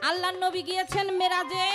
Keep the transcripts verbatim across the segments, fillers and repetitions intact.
আল্লাহর নবী গিয়েছেন মেরাজে।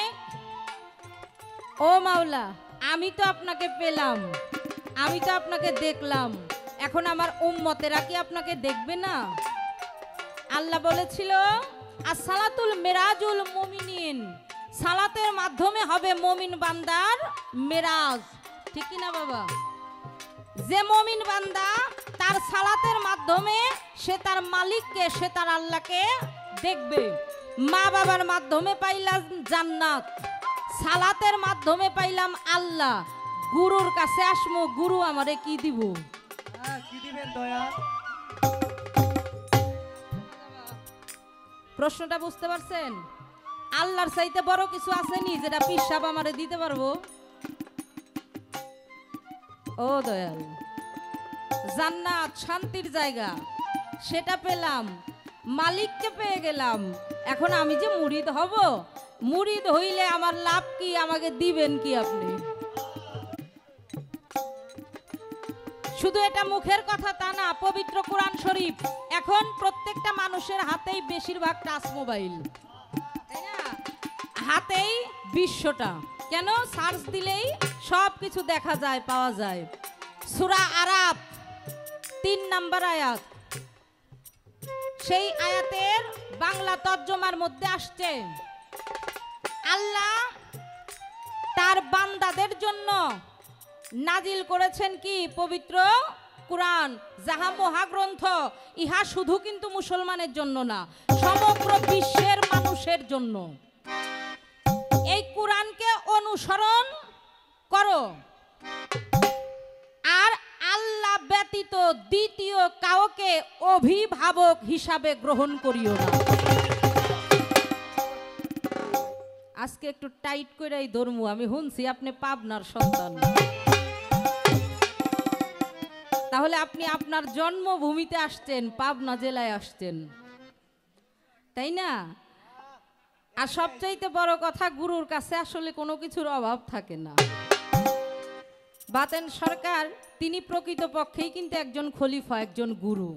ও মাওলা, আমি তো আপনাকে পেলাম, আমি তো আপনাকে দেখলাম, এখন আমার উম্মতেরা কি আপনাকে দেখবে না? আল্লাহ বলেছিল আসসালাতুল মেরাজুল মুমিনিন, সালাতের মাধ্যমে হবে মুমিন বান্দার মেরাজ। ঠিক কি না বাবা? যে মুমিন বান্দা তার সালাতের মাধ্যমে সে তার মালিককে, সে তার আল্লাহকে দেখবে। মা বাবার মাধ্যমে পাইলাম জান্নাত, সালাতের মাধ্যমে পাইলাম আল্লাহ। গুরুর কাছে আসমো, গুরু আমারে কি দিব? কি দিবেন দয়া? প্রশ্নটা বুঝতে পারছেন? আল্লাহর চাইতে বড় কিছু আসেনি যেটা পীর সাহেব আমারে দিতে পারবো? ও দয়াল, জান্নাত শান্তির জায়গা, সেটা পেলাম, মালিককে পেয়ে গেলাম। এখন আমি যে মুরিদ হব, মুরিদ হইলে আমার লাভ কি? আমাকে দিবেন কি আপনি? শুধু এটা মুখের কথা তা না, পবিত্র কোরআন শরীফ। এখন প্রত্যেকটা মানুষের হাতেই বেশিরভাগ টাচ মোবাইল, তাই না? হাতেই বিশ্বটা। কেন? সার্চ দিলেই সব কিছু দেখা যায়, পাওয়া যায়। সূরা আরাফ তিন নাম্বার আয়াত, সেই আয়াতের বাংলা তর্জমার মধ্যে আসছে আল্লাহ তার বান্দাদের জন্য নাজিল করেছেন কি? পবিত্র কুরআন, যাহা মহাগ্রন্থ। ইহা শুধু কিন্তু মুসলমানের জন্য না, সমগ্র বিশ্বের মানুষের জন্য। এই কুরআনকে অনুসরণ করো, আর আল্লাহ ব্যতীত দ্বিতীয় কাউকে অভিভাবক হিসাবে গ্রহণ করিও না। আজকে একটু টাইট করেই ধরমু। আমি শুনছি আপনি পাবনার সন্তান, তাহলে আপনি আপনার জন্মভূমিতে আসছেন, পাবনা জেলায় আসছেন, তাই না? আর সবচাইতে বড় কথা, গুরুর কাছে আসলে কোনো কিছুর অভাব থাকে না। বাতেন সরকার তিনি প্রকৃতপক্ষেই কিন্তু একজন খলিফা, একজন গুরু।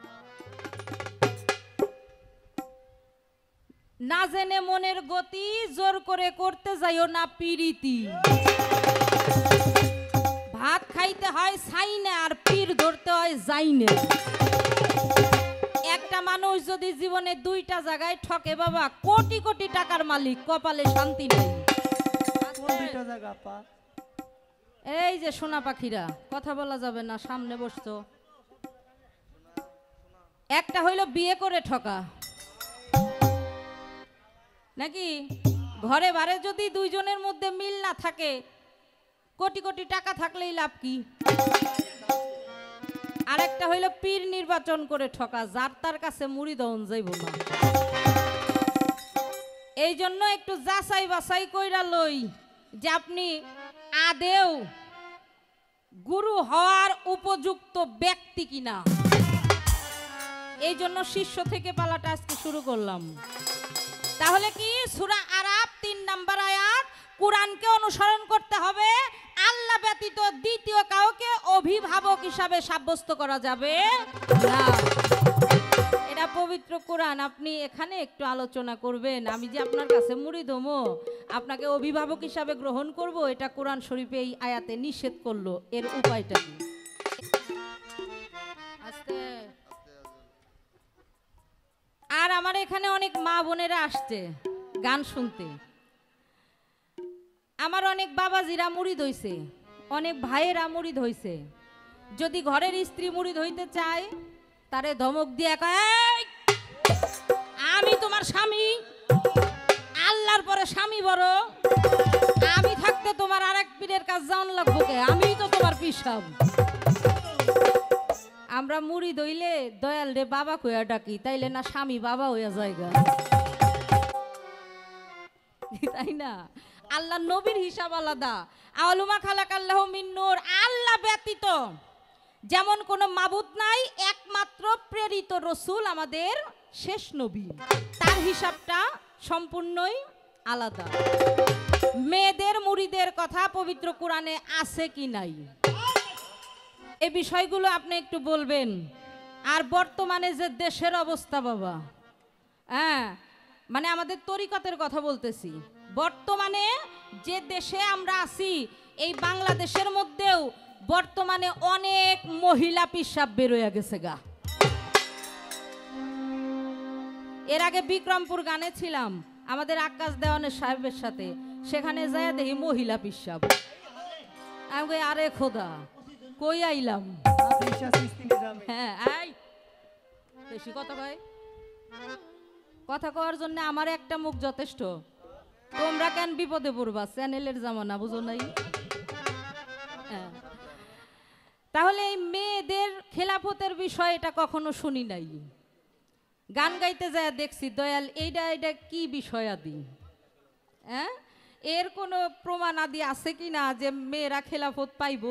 না জেনে মনের গতি জোর করে করতে যাইও না পিরিতি। ভাত খাইতে হয় ছাইনে, আর পীর ধরতে হয় যাইনে। একটা মানুষ যদি জীবনে দুইটা জায়গায় ঠকে বাবা, কোটি কোটি টাকার মালিক, কপালে শান্তি নেই। এই যে সোনা পাখিরা, কথা বলা যাবে না, সামনে বসতো। একটা হইল বিয়ে করে ঠকা, নাকি? ঘরে বারে যদি দুইজনের মধ্যে মিল না থাকে, কোটি কোটি টাকা থাকলেই লাভ কি? আরেকটা হইল পীর নির্বাচন করে ঠকা, যার তার কাছে মুড়ি দহন যাইব না। এই জন্য একটু যাচাই বাছাই কইরা লই যে আপনি আদেও গুরু হওয়ার উপযুক্ত ব্যক্তি কিনা। এই জন্য শিষ্য থেকে পালাটা আজকে শুরু করলাম। তাহলে কি? সূরা আরাফ তিন নাম্বার আয়াত, কুরআনকে অনুসরণ করতে হবে, আল্লাহ ব্যতীত দ্বিতীয় কাউকে অভিভাবক হিসাবে সাব্যস্ত করা যাবে না। এটা পবিত্র কোরআন। আপনি এখানে একটু আলোচনা করবেন, আমি যে আপনার কাছে মুড়ি দমো, আপনাকে অভিভাবক হিসাবে গ্রহণ করব, এটা কোরআন শরীফে এই আয়াতে নিষেধ করলো। এর উপায়টা কি? আস্তে। আর আমার এখানে অনেক মা বোনেরা আসছে গান শুনতে। আমার অনেক বাবাজিরা মুড়িদ হইছে, অনেক ভাইয়েরা মুড়িদ হইছে। যদি ঘরের স্ত্রী মুড়িদ হইতে চায়, তারে ধমক দিয়ে কয়, আমি তোমার স্বামী, আল্লাহর পরে স্বামী বড়, আমি থাকতে তোমার আরেক পীরের কাজ যাওয়ান লাগবো কে? আমি তো তোমার পিসাব। আমরা মুড়িদ হইলে দয়াল রে বাবা কইয়া ডাকি, তাইলে না স্বামী বাবা হইয়া জায়গা, তাই না? আল্লাহ নবীর হিসাব আলাদা। আউলুমা খালাক আল্লাহ মিন নূর, আল্লাহ ব্যতীত যেমন কোনো মাবুদ নাই, একমাত্র প্রেরিত রসুল আমাদের শেষ নবী, তার হিসাবটা সম্পূর্ণই আলাদা। মেয়েদের মুরিদের কথা পবিত্র কোরআনে আছে কি নাই, এই বিষয়গুলো আপনি একটু বলবেন। আর বর্তমানে যে দেশের অবস্থা বাবা, হ্যাঁ, মানে আমাদের তরিকতের কথা বলতেছি। বর্তমানে যে দেশে আমরা আছি এই বাংলাদেশের মধ্যেও বর্তমানে অনেক মহিলা পিসাব বেরোয়া গেছে গা। এর আগে বিক্রমপুর গানে ছিলাম আমাদের আকাশ দেওয়ানের সাহেবের সাথে, সেখানে যায় দেখি মহিলা পিসাব। আমি কই আরে খোদা কই আইলাম। হ্যাঁ আই বেশি কথা কয়, কথা কওয়ার জন্য আমার একটা মুখ যথেষ্ট। তোমরা কেন বিপদে পড়বা, চ্যানেলের জামানা বুঝো নাই। হ্যাঁ, তাহলে এই মেয়েদের খেলাফতের বিষয় এটা কখনো শুনি নাই। গান গাইতে যায় দেখছি দয়াল এইটা এইটা কি বিষয় আদি, হ্যাঁ এর কোনো প্রমাণ আদি আছে কি না যে মেয়েরা খেলাফত পাইব।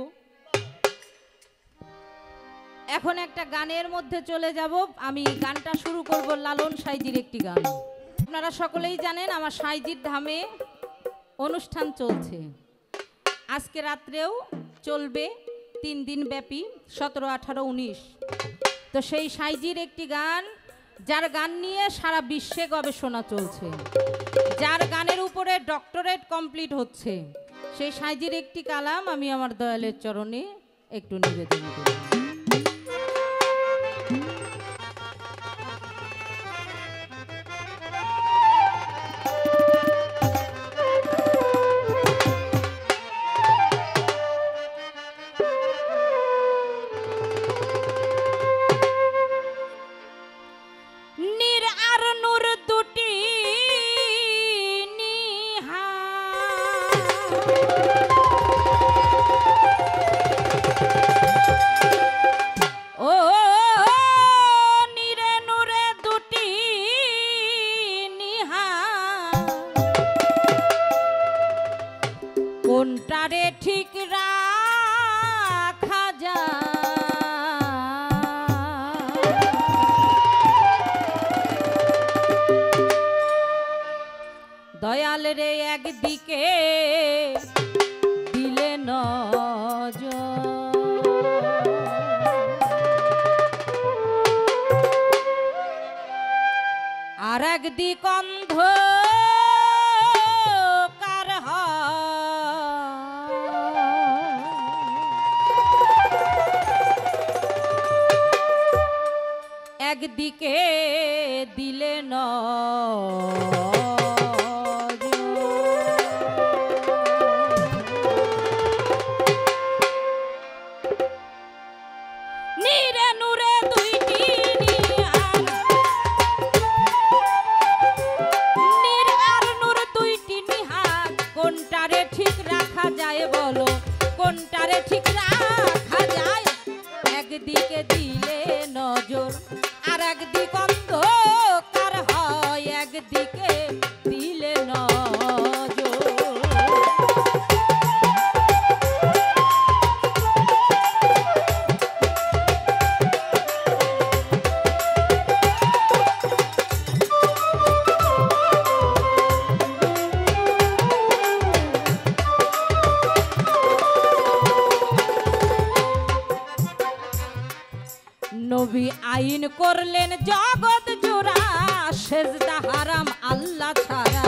এখন একটা গানের মধ্যে চলে যাব। আমি গানটা শুরু করব লালন সাইজির একটি গান। আপনারা সকলেই জানেন আমার সাইজির ধামে অনুষ্ঠান চলছে, আজকে রাত্রেও চলবে তিন দিন ব্যাপী, সতেরো আঠারো উনিশ। তো সেই সাইজির একটি গান, যার গান নিয়ে সারা বিশ্বে গবেষণা চলছে, যার গানের উপরে ডক্টরেট কমপ্লিট হচ্ছে, সেই সাইজির একটি কালাম আমি আমার দয়ালের চরণে একটু নিবেদন করি। কোনটারে ঠিক রাখা যায়, দয়াল রে একদিকে দিলে নজর, আর একদিক অন্ধ একদিকে দিলে নিরে নুরে দুইটি নিহার, নির আর নূর দুইটি নিহার, কোনটারে ঠিক রাখা যায় বলো, কোনটারে ঠিক রাখা যায়। একদিকে দিলে নজর আর একদিক অন্ধকার হয়, একদিকে দিলে নজর। নবী আইন করলেন জগৎ জোড়া, সেজদা হারাম আল্লাহ ছাড়া।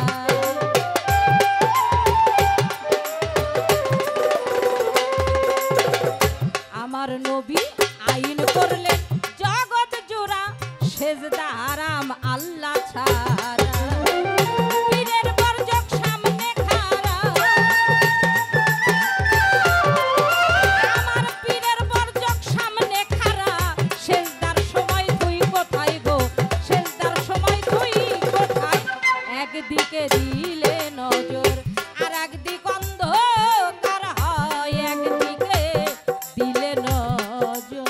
আমার নবী আইন করলেন জগৎ জোড়া, সেজদা হারাম আল্লাহ ছাড়া। পীরের বর্জক সামনে খাড়া, আমার পীরের বর্জক সামনে খাড়া, সেজদার সময় তুই কোথায় গো, সেজদার সময় তুই কোথায়। একদিকে দিলে নজর আর একদিক অন্ধকার হয়, একদিকে দিলে নজর।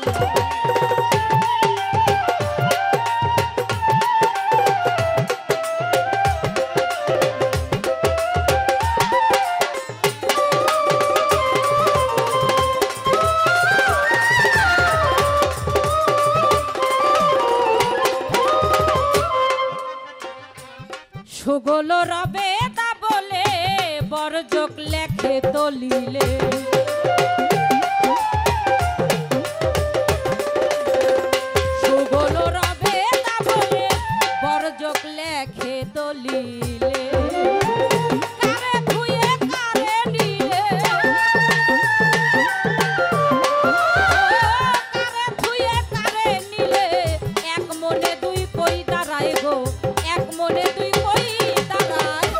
সুগল রবে তা বলে বরজক লেখে দলিলে, সুগল রবে তা বলে বরজক লেখে নিলে কারে ধুয়ে কারে নিলে কারে ধুয়ে কারে নিলে এক মনে দুই কই দাঁড়ায় গো এক মনে দুই কই দাঁড়ায়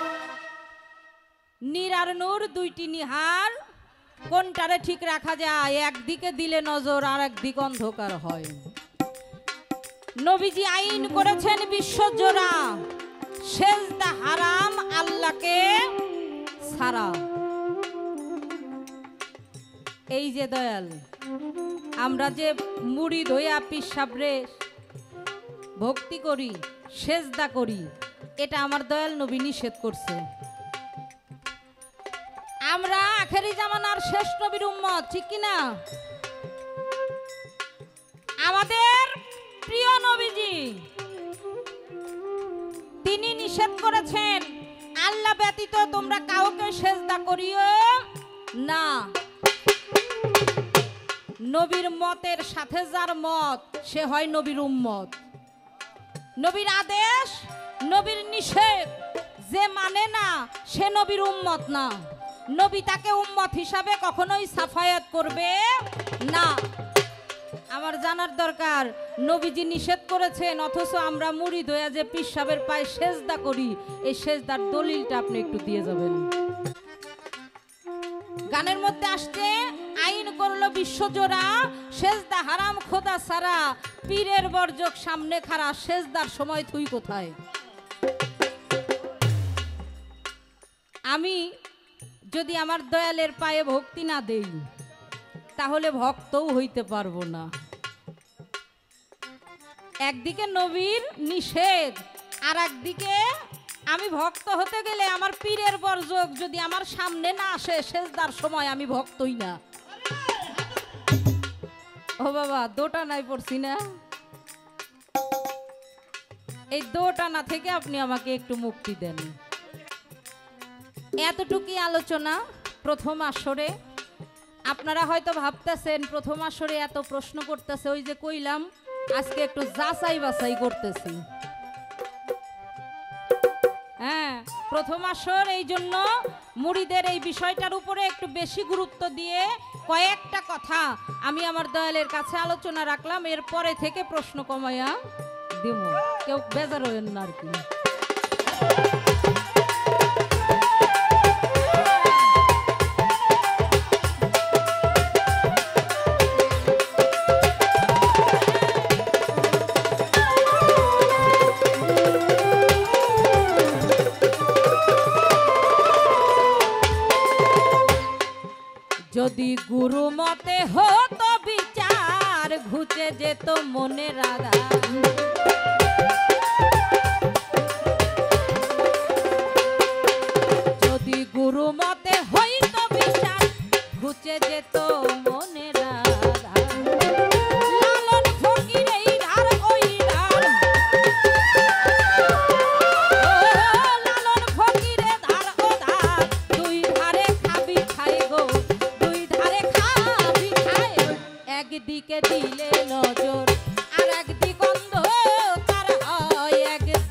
নীর আর নূর দুইটি নিহার কোনটারে ঠিক রাখা যায় একদিকে দিলে নজর আর একদিক অন্ধকার হয় নবীজি আইন করেছেন বিশ্বজোড়া সেজদা হারাম আল্লাহকে ছাড়া এই যে দয়াল আমরা যে মুড়ি ধইয়া পিসাবরে ভক্তি করি সেজদা করি এটা আমার দয়াল নবী নিষেধ করছে আমরা আখেরি জামানার শেষ নবীর উম্মত ঠিক কি না আমাদের প্রিয় নবীজি তিনি নিষেধ করেছেন আল্লাহ ব্যতীত তোমরা কাউকে সেজদা করিও না নবীর মতের সাথে যার মত সে হয় নবীর উম্মত নবীর আদেশ নবীর নিষেধ যে মানে না সে নবীর উম্মত না নবী তাকে উম্মত হিসাবে কখনোই সাফায়াত করবে না আমার জানার দরকার নবীজি নিষেধ করেছেন অথচ আমরা মুড়ি ধোয়া যে পীর সাহেবের পায়ে সেজদা করি এই সেজদার দলিলটা আপনি একটু দিয়ে যাবেন গানের মধ্যে আসছে আইন করলো বিশ্বজোড়া সেজদা হারাম খোদা সারা পীরের বর্জক সামনে খাড়া সেজদার সময় তুই কোথায় আমি যদি আমার দয়ালের পায়ে ভক্তি না দেই তাহলে ভক্তও হইতে পারবো না একদিকে নবীর নিষেধ আর একদিকে আমি ভক্ত হতে গেলে আমার পীরের বর্জক যদি আমার সামনে না আসে সেজদার সময় আমি ভক্তই না ও বাবা দোটা নাই পড়ছি না এই দোটানা থেকে আপনি আমাকে একটু মুক্তি দেন এতটুকুই আলোচনা প্রথম আসরে আপনারা হয়তো ভাবতেছেন প্রথম আসরে এত প্রশ্ন করতেছে ওই যে কইলাম আজকে একটু যাচাই বাছাই করতেছি হ্যাঁ প্রথম আসর এই জন্য মুড়িদের এই বিষয়টার উপরে একটু বেশি গুরুত্ব দিয়ে কয়েকটা কথা আমি আমার দয়ালের কাছে আলোচনা রাখলাম এরপরে থেকে প্রশ্ন কমাইয়া দিব কেউ বেজার হইেন না আর কি যদি গুরু মতে হতো বিচার ঘুচে যেত মনে রাগা যদি গুরু মতে হইতো বিচার ঘুচে যেত মনে রাগা লালন ফকির এই ধার ওই ধার লালন ফকিরে ধার ও ধার দুই ধারে খাবি খাই গো একদিকে দিলে নজর আর একদিক অন্ধকার হয় একদিকে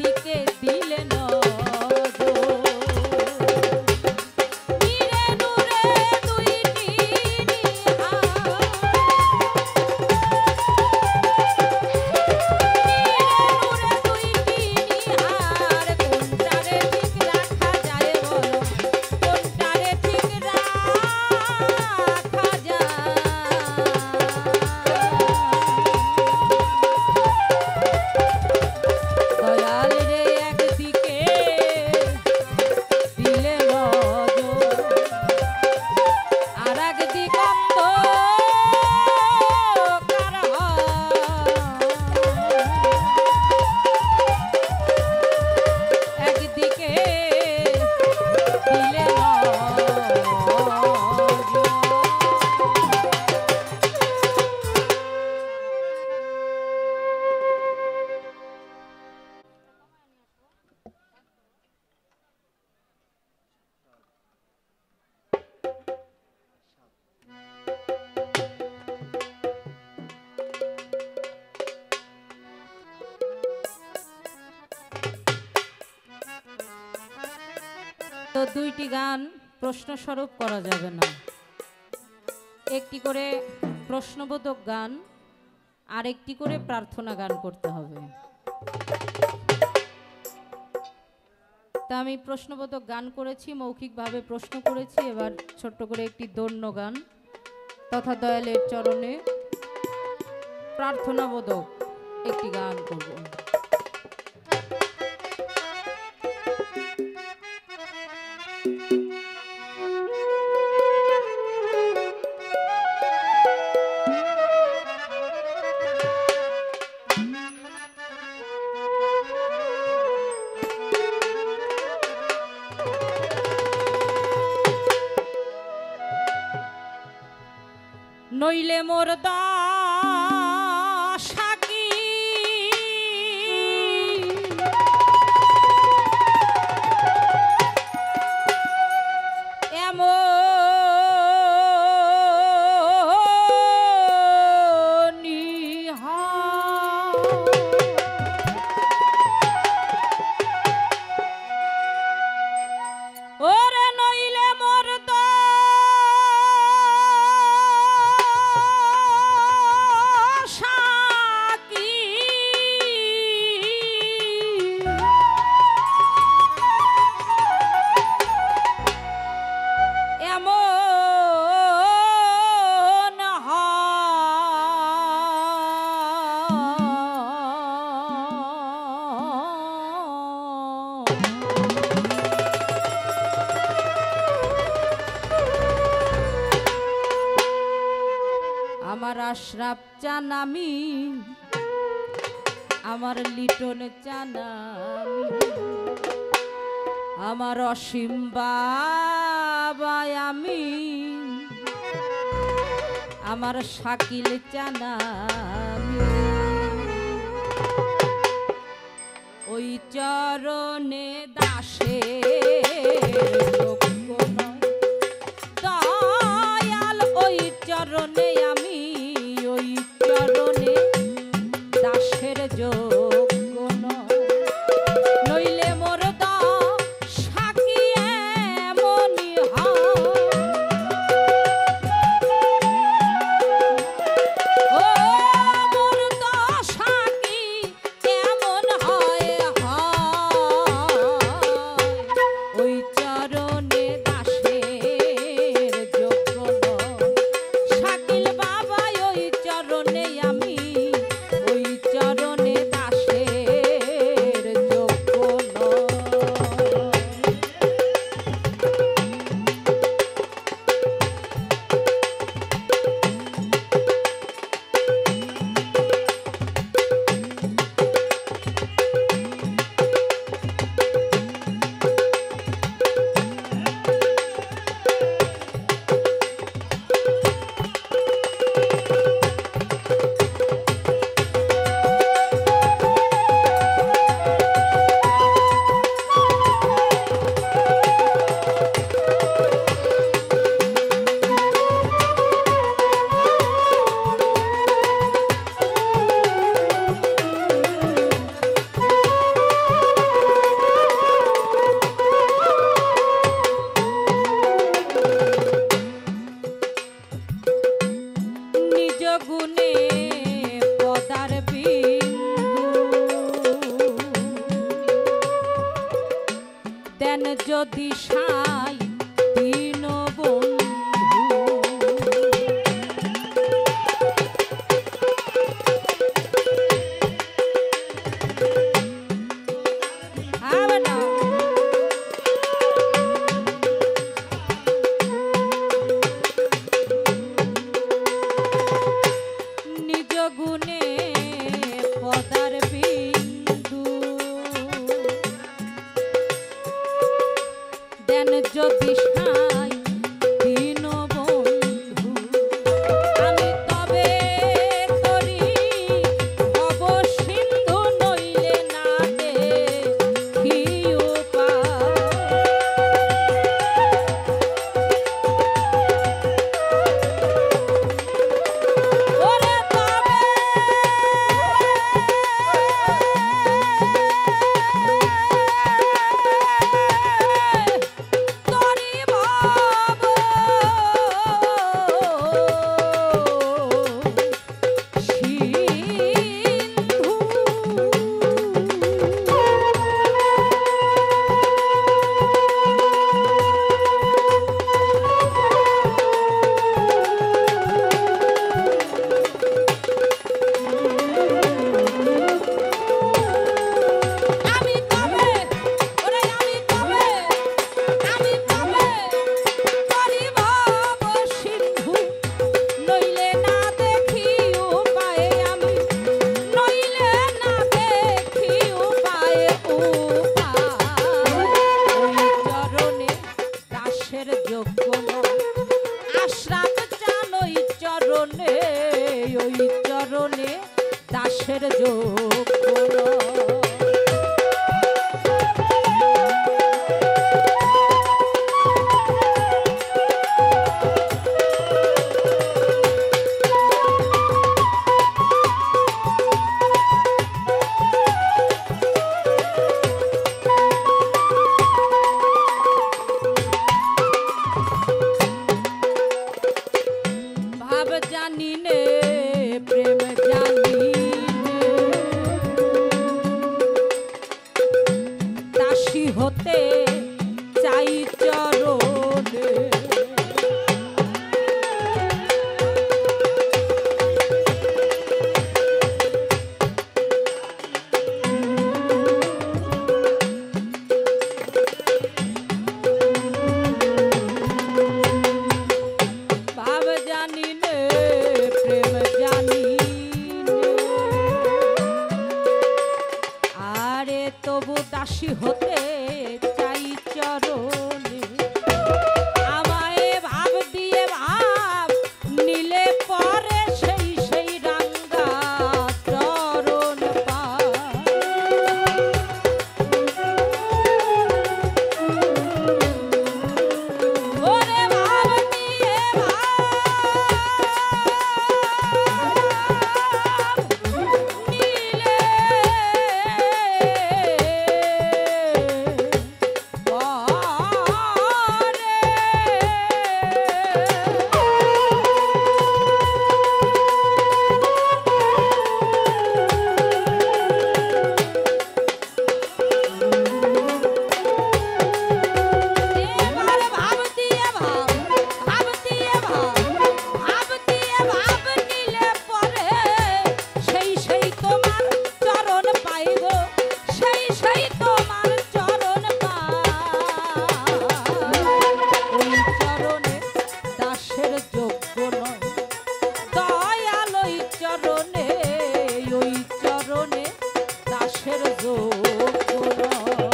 তো দুইটি গান প্রশ্নস্বরূপ করা যাবে না, একটি করে প্রশ্নবোধক গান আর একটি করে প্রার্থনা গান করতে হবে। তা আমি প্রশ্নবোধক গান করেছি, মৌখিকভাবে প্রশ্ন করেছি, এবার ছোট্ট করে একটি দৈন্য গান তথা দয়ালের চরণে প্রার্থনাবোধক একটি গান করব। নইলে মোর দশা কি এমনি হয়। ওরে নইলে মোর দশা কি এমন আমার আশরাফ চান আমি, আমার লিটন চান আমি, আমার অসীম বাবাই আমি, আমার শাকিল চান আমি। ওই চরণে দাসে দয়াল, ওই চরণে আমি, ওই চরণে দাসের যোগ্য নয়। নইলে মোর দশা কি এমনি হয়। ও মোর দশা কি এমন হয় হয়। ওই চরণে দাসের যোগ্য নয়। শাকিল বাবা ওই চরণে আমি, ওই চরণে দাসের যোগ্য নয়। নিজ গুণে পদার বিন্দু দেন যদি সাই দীন বন্ধু। হবে না নিজ গুণে পদার বিন্দু দেন যদি সাই দীন বন্ধু। আমি তবে করি ভব সিন্ধু, নইলে না দেখি উপায়। ওরে তবে দাসের যোগ্য নয়। ভাব জানি নে প্রেম জানি নে, দাসী হতে চাই চরণে। ভাব জানি নে প্রেম জানি নে, আরে তবু দাসী হতে চাই চরণে। আমায় ভাব দিয়ে ভাব নিলে পরে সেই সেই রাঙ্গা চরণ পায়। ওরে ভাব নিয়ে ভাব নিলে এবার ভাব দিয়ে ভাব ভাব দিয়ে ভাব ভাব দিয়ে ভাব নিলে পরে সেই সেই তোমার চরণ পাইব, সেই সেই তোমার চরণ পাই। ওই চরণে দাসের যোগ্য নয় দয়াল, ওই চরণে ওই চরণে দাসের যোগ্য নয়।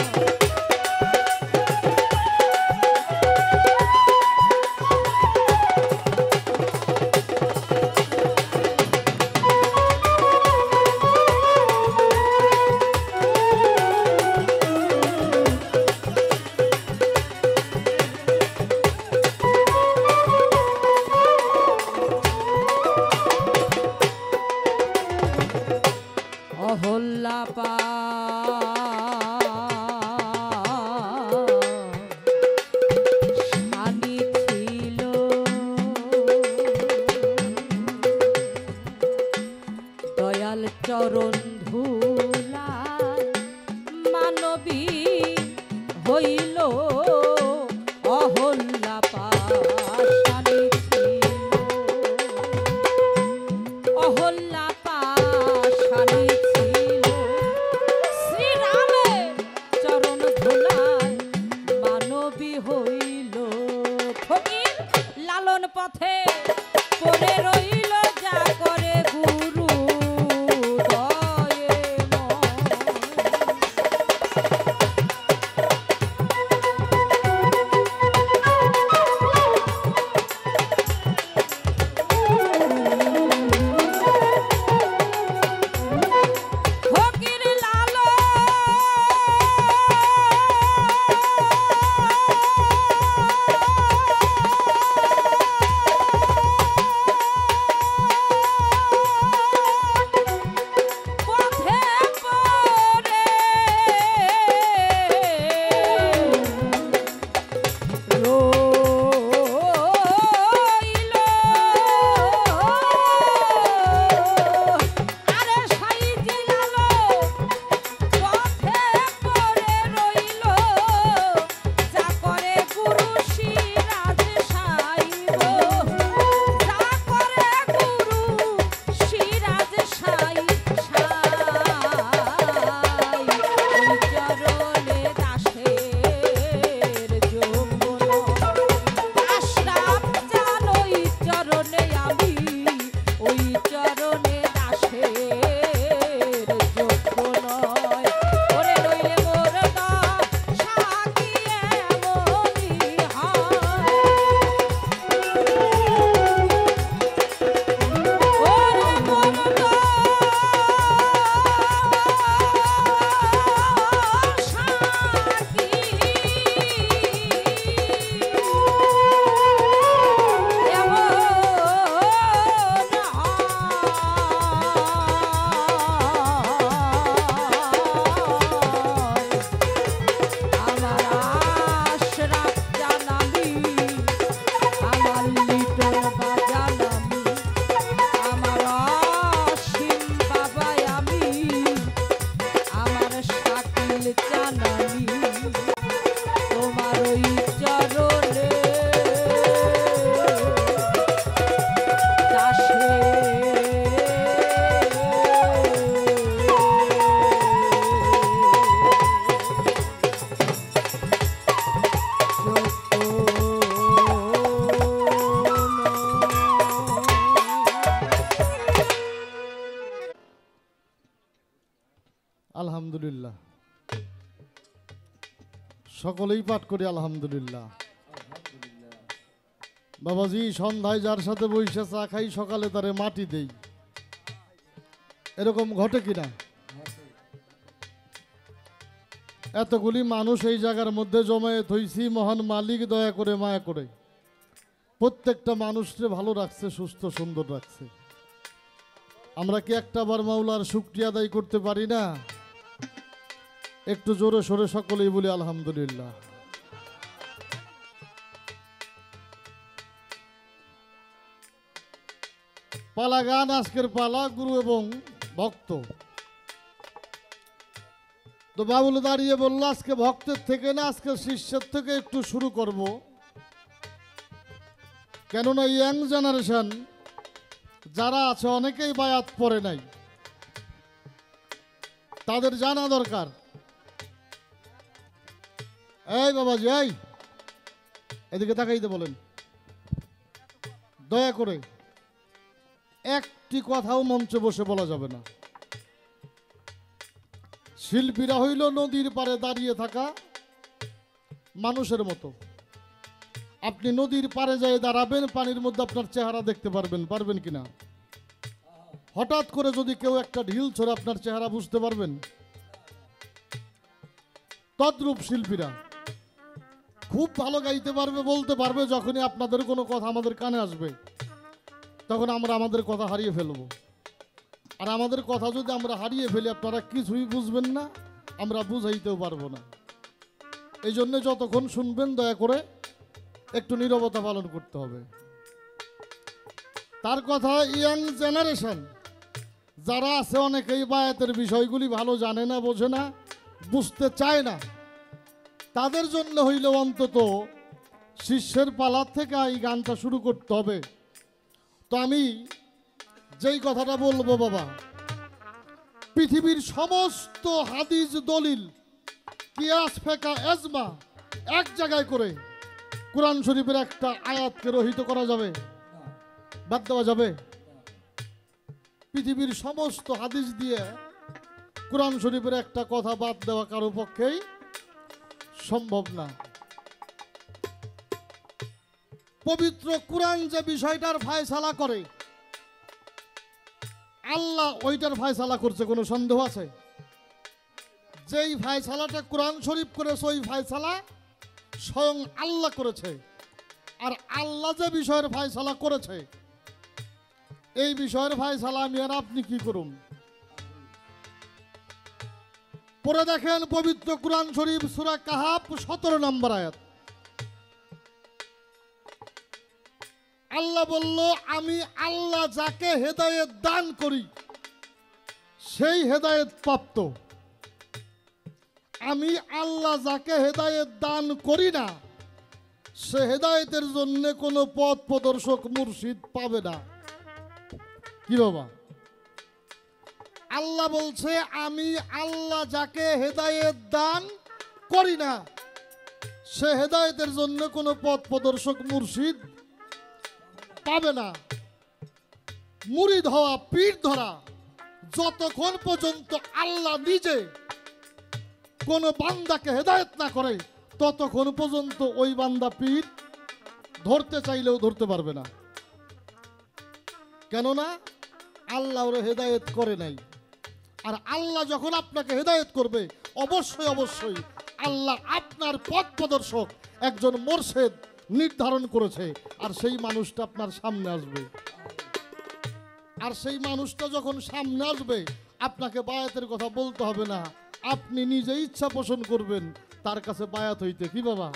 অহল্যা পা শানি ছিল, দয়াল চরণ ধুলায় মানবী হইল। অহল্যা পা শানি ছিল, অহল্যা পা শানি ছিল, শ্রীরামের চরণ ধুলায় মানবী হইল। ফকির লালন পথে পড়ে রইল যা করে গুরু দয়ে মন। ফকির লালন সকলেই পাঠ করি আলহামদুলিল্লাহ। আলহামদুলিল্লাহ। বাবাজি, সন্ধ্যায় যার সাথে বইসে চা খাই, সকালে তারে মাটি দেই, এরকম ঘটে কিনা? এতগুলি মানুষ এই জায়গার মধ্যে জমায়েত হইছি, মহান মালিক দয়া করে মায়া করে প্রত্যেকটা মানুষকে ভালো রাখছে, সুস্থ সুন্দর রাখছে। আমরা কি একটা বার মাওলার শুকরিয়া আদায় করতে পারি না? একটু জোরে সোরে সকলেই বলি আলহামদুলিল্লাহ। পালা গান, আজকের পালা গুরু এবং ভক্ত। তো বাবুল দাঁড়িয়ে বলল আজকে ভক্তের থেকে না, আজকে শিষ্যের থেকে একটু শুরু করব, কেননা ইয়াং জেনারেশন যারা আছে অনেকেই বায়াত পড়ে নাই, তাদের জানা দরকার। এই বাবাজি, এই এদিকে তাকাইতে বলেন দয়া করে। একটি কথাও মঞ্চে বসে বলা যাবে না। শিল্পীরা হইল নদীর পাড়ে দাঁড়িয়ে থাকা মানুষের মতো। আপনি নদীর পাড়ে যেয়ে দাঁড়াবেন, পানির মধ্যে আপনার চেহারা দেখতে পারবেন, পারবেন কিনা? হঠাৎ করে যদি কেউ একটা ঢিল ছড়ে আপনার চেহারা বুঝতে পারবেন? তদ্রূপ শিল্পীরা খুব ভালো গাইতে পারবে, বলতে পারবে, যখনই আপনাদের কোনো কথা আমাদের কানে আসবে তখন আমরা আমাদের কথা হারিয়ে ফেলবো। আর আমাদের কথা যদি আমরা হারিয়ে ফেলি, আপনারা কিছুই বুঝবেন না, আমরা বুঝাইতেও পারবো না। এই জন্য যতক্ষণ শুনবেন দয়া করে একটু নীরবতা পালন করতে হবে। তার কথা, ইয়াং জেনারেশন যারা আছে অনেকেই বায়াতের বিষয়গুলি ভালো জানে না, বোঝে না, বুঝতে চায় না। তাদের জন্য হইলে অন্তত শিষ্যের পালার থেকে এই গানটা শুরু করতে হবে। তো আমি যেই কথাটা বলবো বাবা, পৃথিবীর সমস্ত হাদিস, দলিল, কিয়াস, ফেকা, এজমা এক জায়গায় করে কোরআন শরীফের একটা আয়াতকে রহিত করা যাবে? বাদ দেওয়া যাবে? পৃথিবীর সমস্ত হাদিস দিয়ে কোরআন শরীফের একটা কথা বাদ দেওয়া কারো পক্ষেই সম্ভব না। পবিত্র কোরআন যে বিষয়টার ফায়সালা করে, আল্লাহ ওইটার ফায়সালা করছে, কোনো সন্দেহ আছে? যেই ফায়সালাটা কোরআন শরীফ করেছে, ওই ফায়সালা স্বয়ং আল্লাহ করেছে। আর আল্লাহ যে বিষয়ের ফায়সালা করেছে, এই বিষয়ের ফায়সালা আমি আর আপনি কি করুন? পরে দেখেন পবিত্র কোরআন শরীফ সূরা কাহাফ সতেরো নম্বর আয়াত। আল্লাহ বলল, আমি আল্লাহ যাকে হেদায়েত দান করি সেই হেদায়েত প্রাপ্ত, আমি আল্লাহ যাকে হেদায়েত দান করি না সে হেদায়েতের জন্য কোনো পথ প্রদর্শক মুর্শিদ পাবে না। কি বাবা? আল্লাহ বলছে আমি আল্লাহ যাকে হেদায়েত দান করি না সে হেদায়েতের জন্য কোনো পথ প্রদর্শক মুর্শিদ পাবে না। মুরিদ হওয়া, পীর ধরা, যতক্ষণ পর্যন্ত আল্লাহ নিজে কোন বান্দাকে হেদায়েত না করে ততক্ষণ পর্যন্ত ওই বান্দা পীর ধরতে চাইলেও ধরতে পারবে না। কেননা আল্লাহ ওরে হেদায়েত করে নাই। আর আল্লাহ যখন আপনাকে হেদায়েত করবে, অবশ্যই অবশ্যই আল্লাহ আপনার পথ প্রদর্শক একজন মুর্শিদ নির্ধারণ করেছে, আর সেই মানুষটা আপনার সামনে আসবে। আর সেই মানুষটা যখন সামনে আসবে, আপনাকে বায়াতের কথা বলতে হবে না, আপনি নিজে ইচ্ছা পোষণ করবেন তার কাছে বায়াত হইতে। কি বাবা?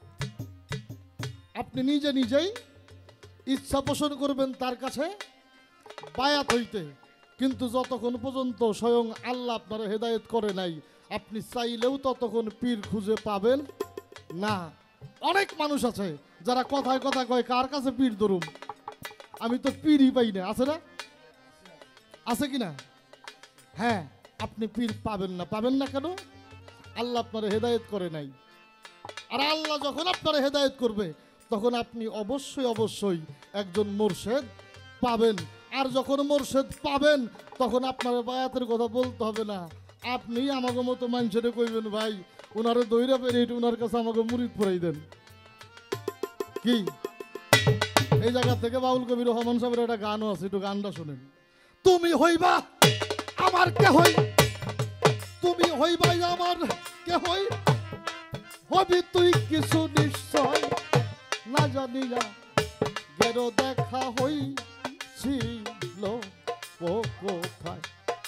আপনি নিজে নিজেই ইচ্ছা পোষণ করবেন তার কাছে বায়াত হইতে। কিন্তু যতক্ষণ পর্যন্ত স্বয়ং আল্লাহ আপনার হেদায়েত করে নাই, আপনি চাইলেও ততক্ষণ পীর খুঁজে পাবেন না। অনেক মানুষ আছে যারা কথায় কথা কয় কার কাছে পীর ধরুম, আমি তো পীরই পাই না। আছে না? আছে কি না? হ্যাঁ, আপনি পীর পাবেন না। পাবেন না কেন? আল্লাহ আপনার হেদায়েত করে নাই। আর আল্লাহ যখন আপনার হেদায়েত করবে তখন আপনি অবশ্যই অবশ্যই একজন মুর্শিদ পাবেন। আর যখন মুর্শিদ পাবেন তখন আপনার বায়াতের কথা বলতে হবে না, আপনি আমাকে মতো মানুষের কইবেন ভাই উনারে দইরা পেরিয়ে উনার কাছে আমাকে মুরিদ পরাই দেন। কি এই জায়গা থেকে বাউল কবি রহমান সাহেবের একটা গানও আছে, একটু গানটা শুনেন। তুমি হইবা আমার কে হই, তুমি হইবাই আমার কে হই, হবি তুই কিছু নিশ্চয় না জানিয়া গের দেখা হইছিল ও কোথায়,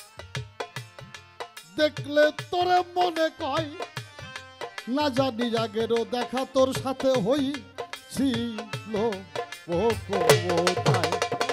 দেখলে তোরে মনে কয় না জানিয়া গের দেখা তোর সাথে হইছিল ও কোথায়।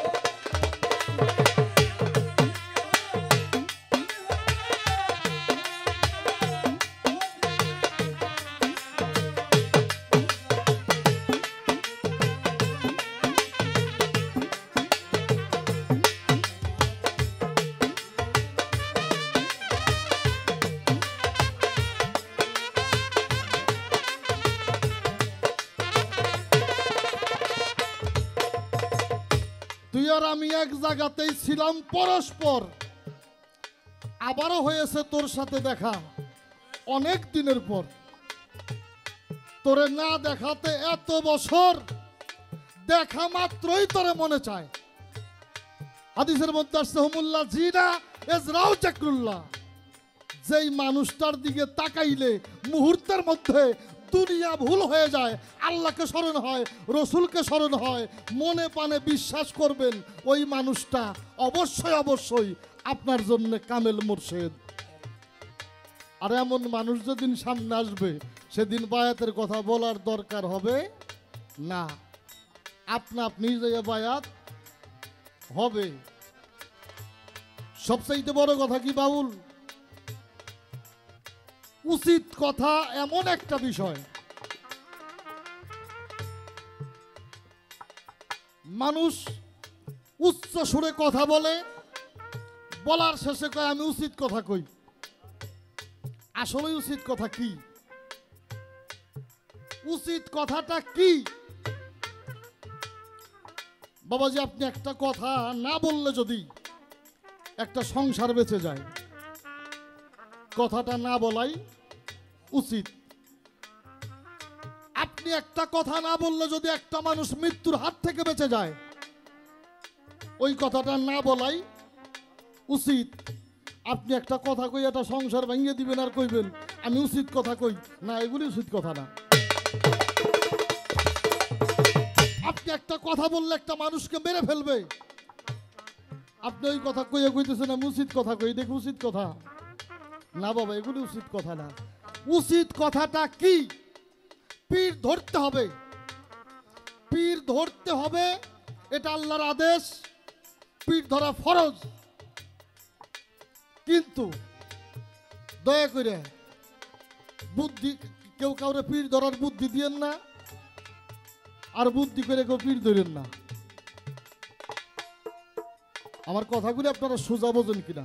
তুই আর আমি এক জায়গাতেই ছিলাম পরস্পর, আবারও হয়েছে তোর সাথে দেখা অনেক দিনের পর, তোরে না দেখাতে এত বছর, দেখা মাত্রই তোরে মনে চায়। হাদিসের মধ্যে আসছে হুমুল্লাহ জিনা এজরাউ চাকরুল্লাহ, যেই মানুষটার দিকে তাকাইলে মুহূর্তের মধ্যে দুনিয়া ভুল হয়ে যায়, আল্লাহকে স্মরণ হয়, রসুলকে স্মরণ হয়, মনে প্রাণে বিশ্বাস করবেন ওই মানুষটা অবশ্যই অবশ্যই আপনার জন্য কামেল মুর্শেদ। আর এমন মানুষ যেদিন সামনে আসবে সেদিন বায়াতের কথা বলার দরকার হবে না, আপনা আপনি যে বায়াত হবে। সবচাইতে বড় কথা কি বাউল, উচিত কথা এমন একটা বিষয়, মানুষ উচ্চ সুরে কথা বলে, বলার শেষে কয় আমি উচিত কথা কই। আসলে উচিত কথা কি, উচিত কথাটা কি? বাবাজি, আপনি একটা কথা না বললে যদি একটা সংসার বেঁচে যায়, কথাটা না বলাই উচিত। আপনি একটা কথা না বললে যদি একটা মানুষ মৃত্যুর হাত থেকে বেঁচে যায়, ওই কথাটা না বলাই উচিত। আপনি একটা কথা কই একটা সংসার ভেঙে দিবেন আর কইবেন আমি উচিত কথা কই না, এগুলি উচিত কথা না। আপনি একটা কথা বললে একটা মানুষকে মেরে ফেলবে, আপনি ওই কথা কইয়ে কইতেছেন আমি উচিত কথা কই, দেখি উচিত কথা না বাবা, এগুলি উচিত কথা না। উচিত কথাটা কি? পীর ধরতে হবে, পীর ধরতে হবে, এটা আল্লাহর আদেশ, পীর ধরা ফরজ। কিন্তু দয়া করে বুদ্ধি, কেউ কাউরে পীর ধরার বুদ্ধি দিয়েন না, আর বুদ্ধি করে কেউ পীর ধরেন না। আমার কথাগুলি আপনারা সোজা বোঝেন কিনা?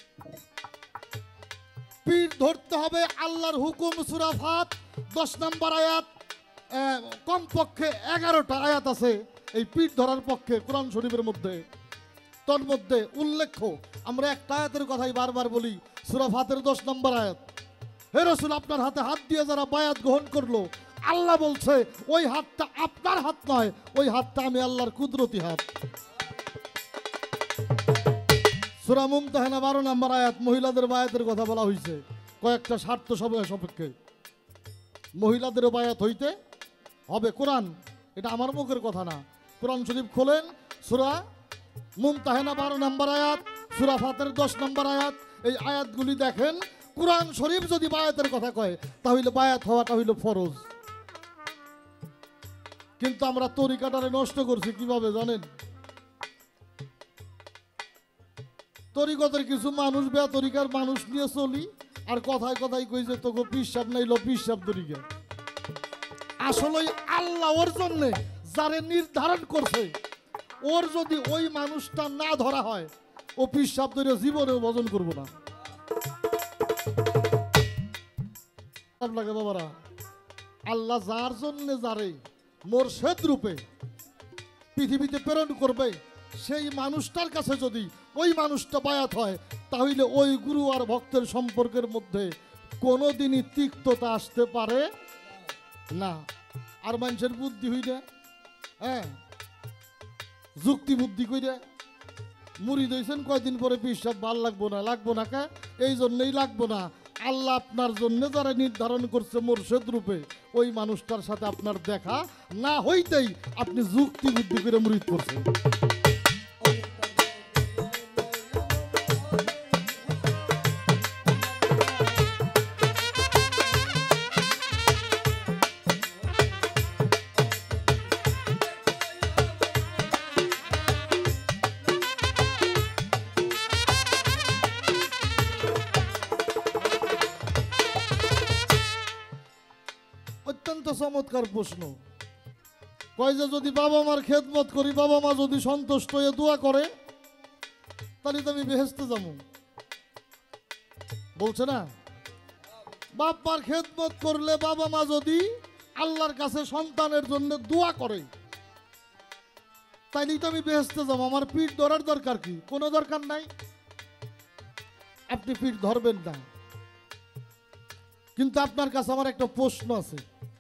পীর ধরতে হবে আল্লাহর হুকুম, সূরা ফাত দশ নম্বর আয়াত, কমপক্ষে এগারোটা আয়াত আছে এই পীর ধরার পক্ষে কোরআন শরীফের মধ্যে। তোর মধ্যে উল্লেখ্য আমরা একটা আয়াতের কথাই বারবার বলি, সূরা ফাতের দশ নম্বর আয়াত, হে রাসূল আপনার হাতে হাত দিয়ে যারা বায়াত গ্রহণ করলো, আল্লাহ বলছে ওই হাতটা আপনার হাত নয়, ওই হাতটা আমি আল্লাহর কুদরতি হাত। সূরা মুমতাহানা বারো নম্বর আয়াত, মহিলাদের বায়াতের কথা বলা হয়েছে কয়েকটা স্বার্থ সবাই সাপেক্ষে, মহিলাদের বায়াত হইতে হবে। কোরআন, এটা আমার মুখের কথা না, কোরআন শরীফ খোলেন, সূরা মুমতাহানা বারো নম্বর আয়াত, সূরা ফাতের দশ নম্বর আয়াত, এই আয়াতগুলি দেখেন। কোরআন শরীফ যদি বায়াতের কথা কয় তাহলে বায়াত হওয়াটা হইল ফরজ। কিন্তু আমরা তরিকাটারে নষ্ট করছি কিভাবে জানেন? তরিকতের কিছু মানুষ বে তরিকার মানুষ নিয়ে চলি, আর কথায় কথায় কই যে তোকে পিসাব নাইলো পিসাব তরিকা। আসলে আল্লাহ ওর জন্য যারে নির্ধারণ করছে, ওর যদি ওই মানুষটা না ধরা হয়, ও পিসাব ধরে জীবনেও ভজন করবো না। লাগে বাবারা, আল্লাহ যার জন্য যারে মোরশেদ রূপে পৃথিবীতে প্রেরণ করবে, সেই মানুষটার কাছে যদি ওই মানুষটা বায়াত হয়, তাহলে ওই গুরু আর ভক্তের সম্পর্কের মধ্যে কোনোদিনই তিক্ততা আসতে পারে না। আর মানুষের বুদ্ধি হইলে, হ্যাঁ, যুক্তি বুদ্ধি কইরে মুড়ি দিয়েছেন, কয়দিন পরে পিসাব ভাল লাগবো না, লাগবো না কে, এই জন্যই লাগবো না। আল্লাহ আপনার জন্য যারা নির্ধারণ করছে মোরশেদ রূপে, ওই মানুষটার সাথে আপনার দেখা না হইতেই আপনি যুক্তি বুদ্ধি করে মুরিদ করছেন। অত্যন্ত চমৎকার প্রশ্ন। কয় যে যদি বাবা মার খেদমত করি, বাবা মা যদি সন্তুষ্ট হয়ে দোয়া করে, তাহলে তো আমি বেহেশতে যাবো। বলছে না, বাপ মার খেদমত করলে বাবা মা যদি আল্লাহর কাছে সন্তানের জন্য দোয়া করে, তাইলেই তো আমি বেহেশতে যাবো। আমার পিঠ ধরার দরকার কি? কোনো দরকার নাই, আপনি পিঠ ধরবেন না। কিন্তু আপনার কাছে আমার একটা প্রশ্ন আছে।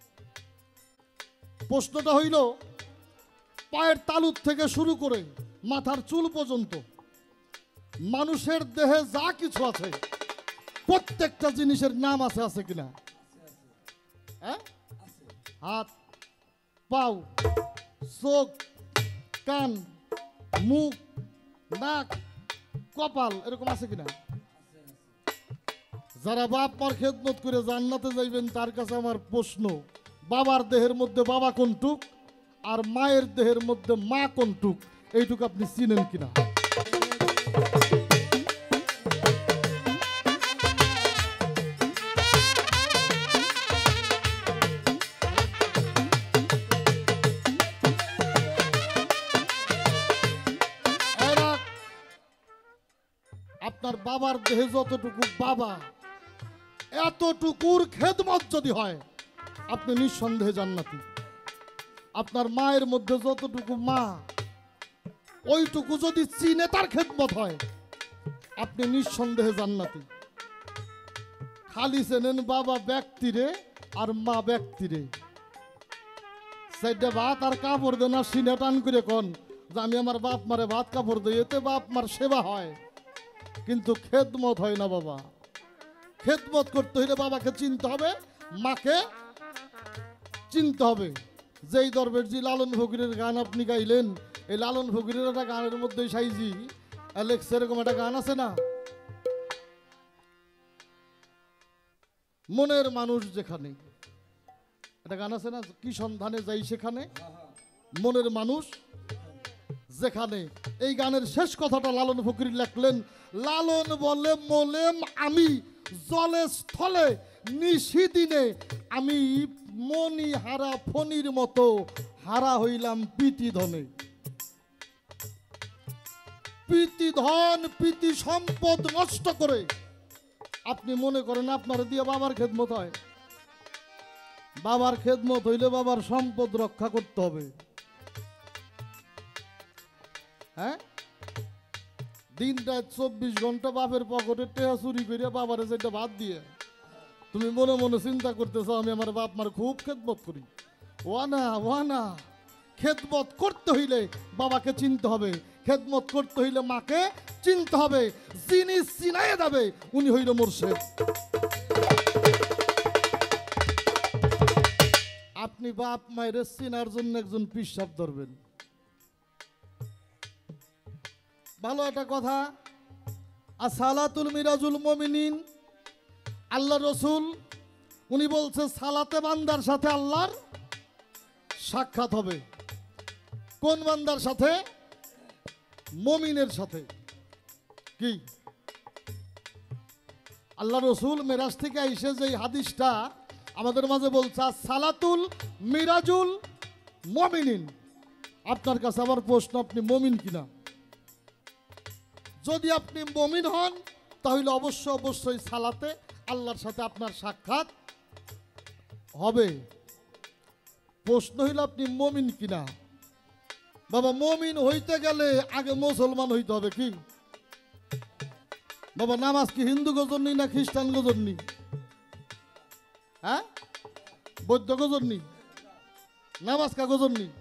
প্রশ্নটা হইল, পায়ের তালুর থেকে শুরু করে মাথার চুল পর্যন্ত মানুষের দেহে যা কিছু আছে, প্রত্যেকটা জিনিসের নাম আছে আছে কিনা? হ্যাঁ, হাত, পাও, চোখ, কান, মুখ, নাক, কপাল, এরকম আছে কিনা? যারা বাপ মার খেদমত করে জান্নাতে যাইবেন, তার কাছে আমার প্রশ্ন, বাবার দেহের মধ্যে বাবা কোনটুক আর মায়ের দেহের মধ্যে মা কোনটুক, এইটুকু আপনি চিনেন কিনা? আপনার বাবার দেহে যতটুকু বাবা, এতটুকুর খেদমত যদি হয়, আপনি নিঃসন্দেহে জান্নাতি। আপনার মায়ের মধ্যে যতটুকু মা, ওইটুকু যদি চিনে তার খেদমত হয়, আপনি নিঃসন্দেহে জান্নাতি। খালি চেনেন বাবা ব্যক্তিরে আর মা ব্যক্তিরে। সেটা ভাত আর কাপড় দেন না, সিনে টান করে কন যে আমি আমার বাপ মারে ভাত কাপড় দিই, এতে বাপ মার সেবা হয়, কিন্তু খেদমত হয় না বাবা। খেদমত করতে হইলে বাবাকে চিনতে হবে, মাকে চিনতে হবে। যেই দরবের জি লালন ফকিরের গান আপনি গাইলেন, এই লালন ফকিরের একটা গানের মধ্যে সাইজি অ্যালেক্স এরকম একটা গান আছে না, মনের মানুষ যেখানে, একটা গান আছে না, কি সন্ধানে যাই সেখানে, মনের মানুষ যেখানে। এই গানের শেষ কথাটা লালন ফকির লেখলেন, লালন বলে মোলেম আমি জলে স্থলে, নিশিদিনে আমি মনি হারা ফণির মতো হারা হইলাম প্রীতি ধনে। প্রীতি ধন প্রীতি সম্পদ নষ্ট করে আপনি মনে করেন আপনার দিয়ে বাবার খেদমত হয়? বাবার খেদমত হইলে বাবার সম্পদ রক্ষা করতে হবে। হ্যাঁ, দিন রাত চব্বিশ ঘন্টা বাপের পকেটে টেহা চুরি করে বাবারে যেটা ভাত দিয়ে তুমি মনে মনে চিন্তা করতেছো আমি আমার বাপ মার খুব খেদমত করি। ওয়ানা ওয়ানা, খেদমত করতে হইলে বাবাকে চিনতে হবে, খেদমত করতে হইলে মাকে চিনতে হবে। যিনি চিনাইয়ে যাবে উনি হইল মোরশেদ। আপনি বাপ মায়ের চিনার জন্য একজন পিসাব ধরবেন। ভালো একটা কথা, আসসালাতুল মিরাজুল মুমিনিন, আল্লাহ রসুল উনি বলছে সালাতে বান্দার সাথে আল্লাহর সাক্ষাৎ হবে। কোন বান্দার সাথে? মুমিনের সাথে। কি আল্লাহ রসুল মেরাজ থেকে আইসে যে হাদিসটা আমাদের মাঝে বলছে সালাতুল মিরাজুল মুমিনিন, আপনার কাছে আমার প্রশ্ন, আপনি মুমিন কিনা? যদি আপনি মুমিন হন তাহলে অবশ্য অবশ্যই সালাতে আল্লাহর সাথে আপনার সাক্ষাৎ হবে। প্রশ্ন হইল আপনি মুমিন কিনা। বাবা মুমিন হইতে গেলে আগে মুসলমান হইতে হবে। কি বাবা, নামাজ কি হিন্দু গজন্নি না খ্রিস্টান গজন্নি? হ্যাঁ বৈদ্য গজন নি নামাজ কা গজন নি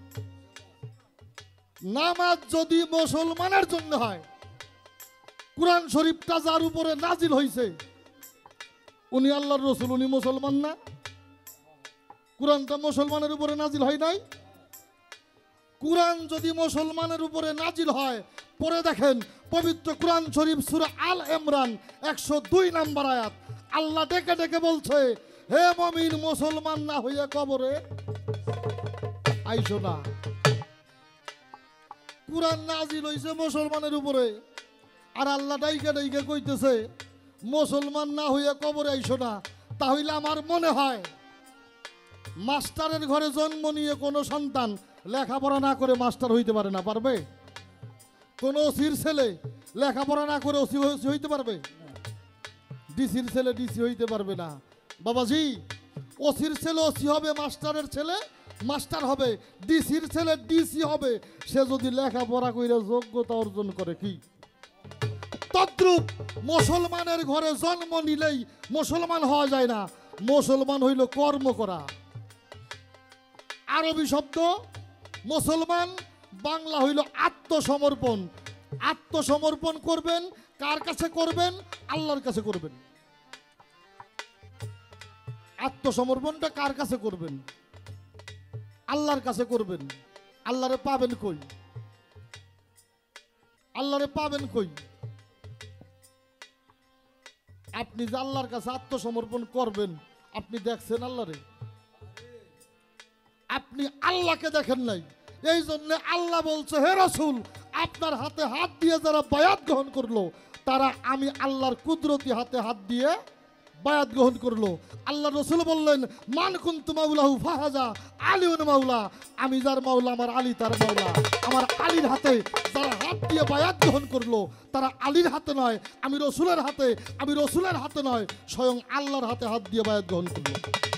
নামাজ যদি মুসলমানের জন্য হয়, কুরআন শরীফটা যার উপরে নাজিল হয়েছে উনি আল্লাহর রসুল, উনি মুসলমান না? কুরআনটা মুসলমানের উপরে নাজিল হয় নাই? কুরআন যদি মুসলমানের উপরে নাজিল হয়, পরে দেখেন পবিত্র কুরআন শরীফ সূরা আল ইমরান একশো দুই নম্বর আয়াত, আল্লাহ ডেকে ডেকে বলছে, হে মুমিন মুসলমান না হইয়া কবরে আইসো না। কুরআন নাজিল হইছে মুসলমানের উপরে, আর আল্লাহ ডাইকা ডাইকা কইতেছে মুসলমান না হইয়া কবরে আইসো না। তাহলে আমার মনে হয় মাস্টারের ঘরে জন্ম নিয়ে কোনো সন্তান লেখাপড়া না করে মাস্টার হইতে পারে না, পারবে? কোন ওসির ছেলে লেখাপড়া না করে ওসি ওসি হইতে পারবে? ডিসির ছেলে ডিসি হইতে পারবে না। বাবাজি, ওসির ছেলে ওসি হবে, মাস্টারের ছেলে মাস্টার হবে, ডিসির ছেলে ডিসি হবে, সে যদি লেখাপড়া করে যোগ্যতা অর্জন করে। কি তদ্রূপ মুসলমানের ঘরে জন্ম নিলেই মুসলমান হওয়া যায় না, মুসলমান হইল কর্ম করা। আরবি শব্দ মুসলমান, বাংলা হইল আত্মসমর্পণ। আত্মসমর্পণ করবেন কার কাছে করবেন? আল্লাহর কাছে করবেন। আত্মসমর্পণটা কার কাছে করবেন? আল্লাহর কাছে করবেন। আল্লাহরে পাবেন কই? আল্লাহরে পাবেন কই? আপনি যে আল্লাহর কাছে আত্মসমর্পণ করবেন, আপনি দেখছেন আল্লাহরে? আপনি আল্লাহকে দেখেন নাই। এই জন্য আল্লাহ বলছে, হে রাসূল, আপনার হাতে হাত দিয়ে যারা বায়াত গ্রহণ করলো, তারা আমি আল্লাহর কুদরতি হাতে হাত দিয়ে বায়াত গ্রহণ করলো। আল্লাহ রসুল বললেন, মান কুনতু মাওলাহু ফাহাজা আলিউন মাওলা, আমি যার মাওলা আমার আলী তার মাওলা। আমার আলীর হাতে যারা হাত দিয়ে বায়াত গ্রহণ করলো, তারা আলীর হাতে নয়, আমি রসুলের হাতে, আমি রসুলের হাতে নয়, স্বয়ং আল্লাহর হাতে হাত দিয়ে বায়াত গ্রহণ করলো।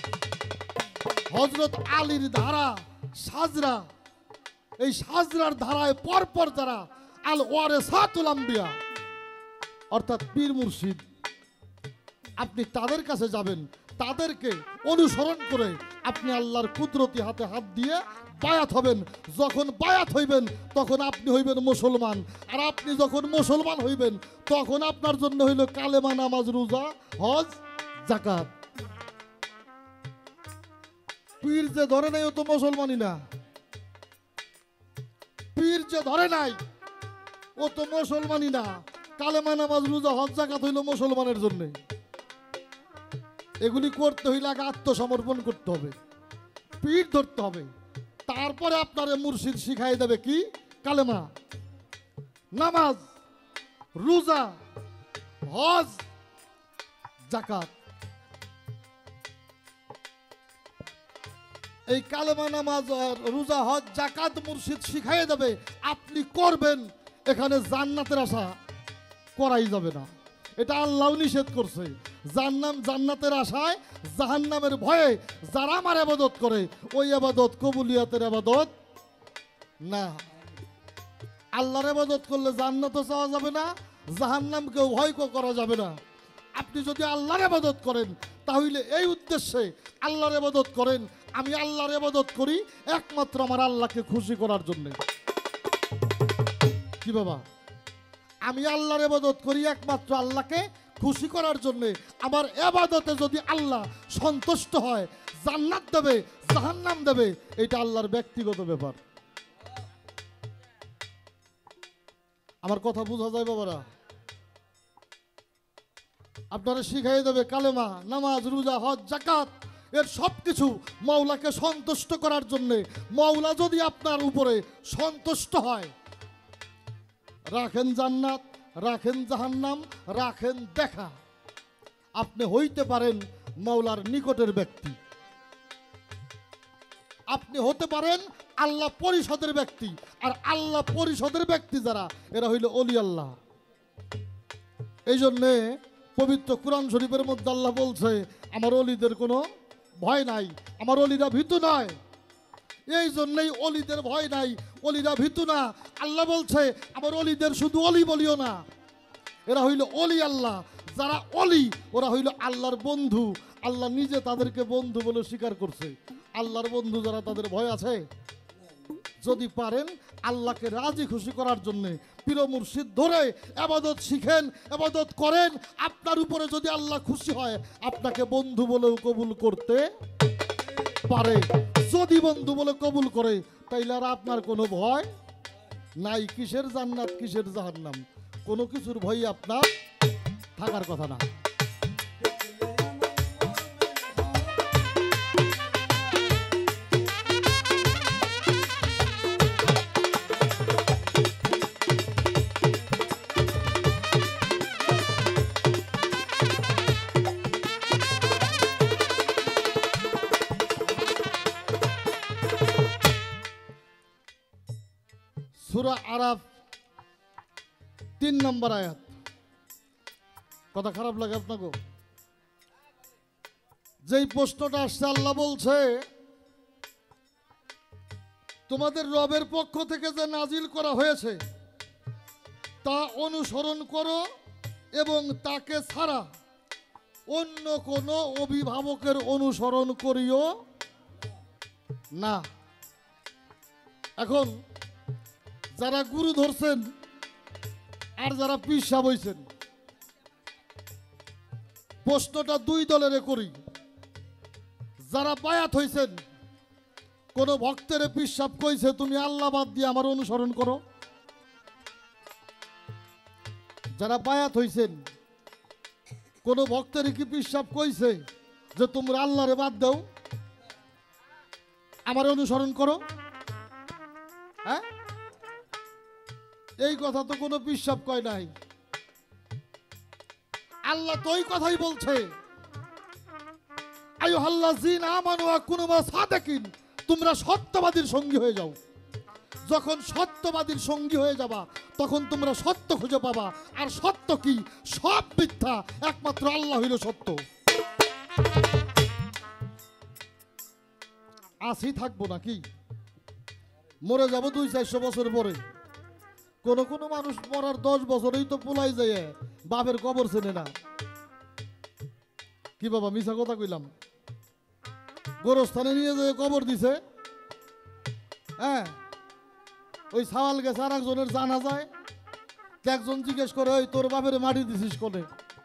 হযরত আলীর ধারা সাজরা, এই সাজরার ধারায় পরপর যারা আল ওয়ারেসাতুল আম্বিয়া অর্থাৎ পীর মুর্শিদ, আপনি তাদের কাছে যাবেন, তাদেরকে অনুসরণ করে আপনি আল্লাহর কুদরতি হাতে হাত দিয়ে বায়াত হবেন। যখন বায়াত হইবেন তখন আপনি হইবেন মুসলমান, আর আপনি যখন মুসলমান হইবেন তখন আপনার জন্য হইল কালেমা, নামাজ, রোজা, হজ, যাকাত। পীর যে ধরে নাই ও তো মুসলমানই না। পীর যে ধরে নাই ও তো মুসলমানই না। কালেমা, নামাজ, রোজা, হজ, যাকাত হইল মুসলমানের জন্য। এগুলি করতে হইলে আগে আত্মসমর্পণ করতে হবে, পীর ধরতে হবে, তারপরে আপনারে মুর্শিদ শিখাই দেবে কি? কালেমা, নামাজ, রোজা, হজ, যাকাত। এই কালেমা, নামাজ, রোজা, হজ, যাকাত মুর্শিদ শিখাই দেবে, আপনি করবেন। এখানে জান্নাতের আশা করাই যাবে না, এটা আল্লাহ নিষেধ করছে। জান্নাম জান্নাতের আশায় জাহান্নামের ভয়ে যারা আমার ইবাদত করে, ওই ইবাদত কবুলিয়াতের ইবাদত না। আল্লাহর ইবাদত করলে জান্নাতও চাওয়া যাবে না, জাহান্নামকেও ভয় করা যাবে না। আপনি যদি আল্লাহর ইবাদত করেন, তাহলে এই উদ্দেশ্যে আল্লাহর ইবাদত করেন, আমি আল্লাহর ইবাদত করি একমাত্র আমার আল্লাহকে খুশি করার জন্য। কি বাবা, আমি আল্লাহর ইবাদত করি একমাত্র আল্লাহকে খুশি করার জন্য। আমার ইবাদতে যদি আল্লাহ সন্তুষ্ট হয়, জান্নাত দেবে, জাহান্নাম দেবে, এটা আল্লাহর ব্যক্তিগত ব্যাপার। আমার কথা বোঝা যায় বাবারা? আপনারা শিখাই দেবে কালেমা, নামাজ, রোজা, হজ, যাকাত, এর সব কিছু মাওলাকে সন্তুষ্ট করার জন্যে। মাওলা যদি আপনার উপরে সন্তুষ্ট হয়, রাখেন জান্নাত, রাখেন জাহান্নাম, রাখেন দেখা, আপনি হইতে পারেন মাওলার নিকটের ব্যক্তি, আপনি হতে পারেন আল্লাহ পরিষদের ব্যক্তি। আর আল্লাহ পরিষদের ব্যক্তি যারা, এরা হইল অলি আল্লাহ। এই জন্যে পবিত্র কুরআন শরীফের মধ্যে আল্লাহ বলছে, আমার অলিদের কোনো ভয় নাই, আমার অলিরা ভীতু নয়। এই জন্যই অলিদের ভয় নাই, অলিরা ভীতু না। আল্লাহ বলছে, আমার অলিদের শুধু অলি বলিও না, এরা হইল অলি আল্লাহ। যারা অলি ওরা হইল আল্লাহর বন্ধু, আল্লাহ নিজে তাদেরকে বন্ধু বলে স্বীকার করছে। আল্লাহর বন্ধু যারা, তাদের ভয় আছে? যদি পারেন আল্লাহকে রাজি খুশি করার জন্য পীর মুর্শিদ ধরে ইবাদত শিখেন, ইবাদত করেন। আপনার উপরে যদি আল্লাহ খুশি হয়, আপনাকে বন্ধু বলেও কবুল করতে পারে। যদি বন্ধু বলে কবুল করে, তাইলে আর আপনার কোনো ভয় নাই। কিসের জান্নাত, কিসের জাহান্নাম, কোনো কিছুর ভয় আপনার থাকার কথা না। সূরা আরাফ তিন নম্বর আয়াত। কথা খারাপ লাগে আপনাকে? যেই প্রশ্নটা আসছে, আল্লাহ বলছে তোমাদের রবের পক্ষ থেকে যে নাজিল করা হয়েছে তা অনুসরণ করো এবং তাকে ছাড়া অন্য কোনো অভিভাবকের অনুসরণ করিও না। এখন যারা গুরু ধরছেন আর যারা পীর সাহেব হইছেন, প্রশ্নটা দুই দলের করি। যারা বায়াত হইছেন, কোন ভক্তের পীর সাহেব কইছে তুমি আল্লাহ বাদ দিয়ে আমার অনুসরণ করো? যারা বায়াত হইছেন, কোন ভক্তের কি পীর সাহেব কইছে যে তোমরা আল্লাহরে বাদ দাও, আমার অনুসরণ করো? হ্যাঁ, এই কথা তো কোনো পীর সাহেব কয় নাই। আল্লাহ তো ওই কথাই বলছে, আইয়ুহাল্লাযীনা আমানু কুনু মা সাদিকিন, তোমরা সত্যবাদীর সঙ্গী হয়ে যাও। যখন সত্যবাদীর সঙ্গী হয়ে যাবা, তখন তোমরা সত্য খুঁজে পাবা। আর সত্য কি? সব মিথ্যা, একমাত্র আল্লাহ হইল সত্য। আসি থাকবো নাকি? মরে যাব দুই চারশো বছর পরে। কোন কোন মানুষ মরার দশ বছরেই তো পোলাই যায়, বাপের কবর চেনে না। কি বাবা, মিছা কথা কইলাম? গোরস্থানে নিয়ে যায় কবর দিছে, হ্যাঁ, ওই সাওয়াল গেছে আর একজনের জানা যায়। একজন জিজ্ঞেস করে, ওই তোর বাপের মাটি দিছিস কোনে?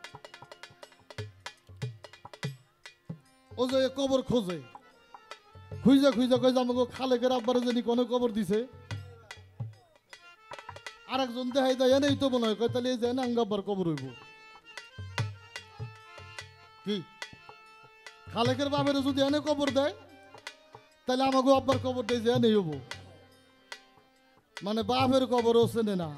ও যে কবর খোঁজে, খুঁজে খুঁজে কই যে আমাকে খালেকের আব্বারে জানি কোনে কবর দিছে। আর একজন দেখাই দেয়, এনেই তো মনে হয়, কয় তাহলে এই যে আঙ্গাব্বার কবর হইব। কি খালেকের বাপের যদি এনে কবর দেয়, তাহলে আমাকে আব্বার কবর দেয় যে এনেই হবো। মানে বাপের কবরও চেনে না।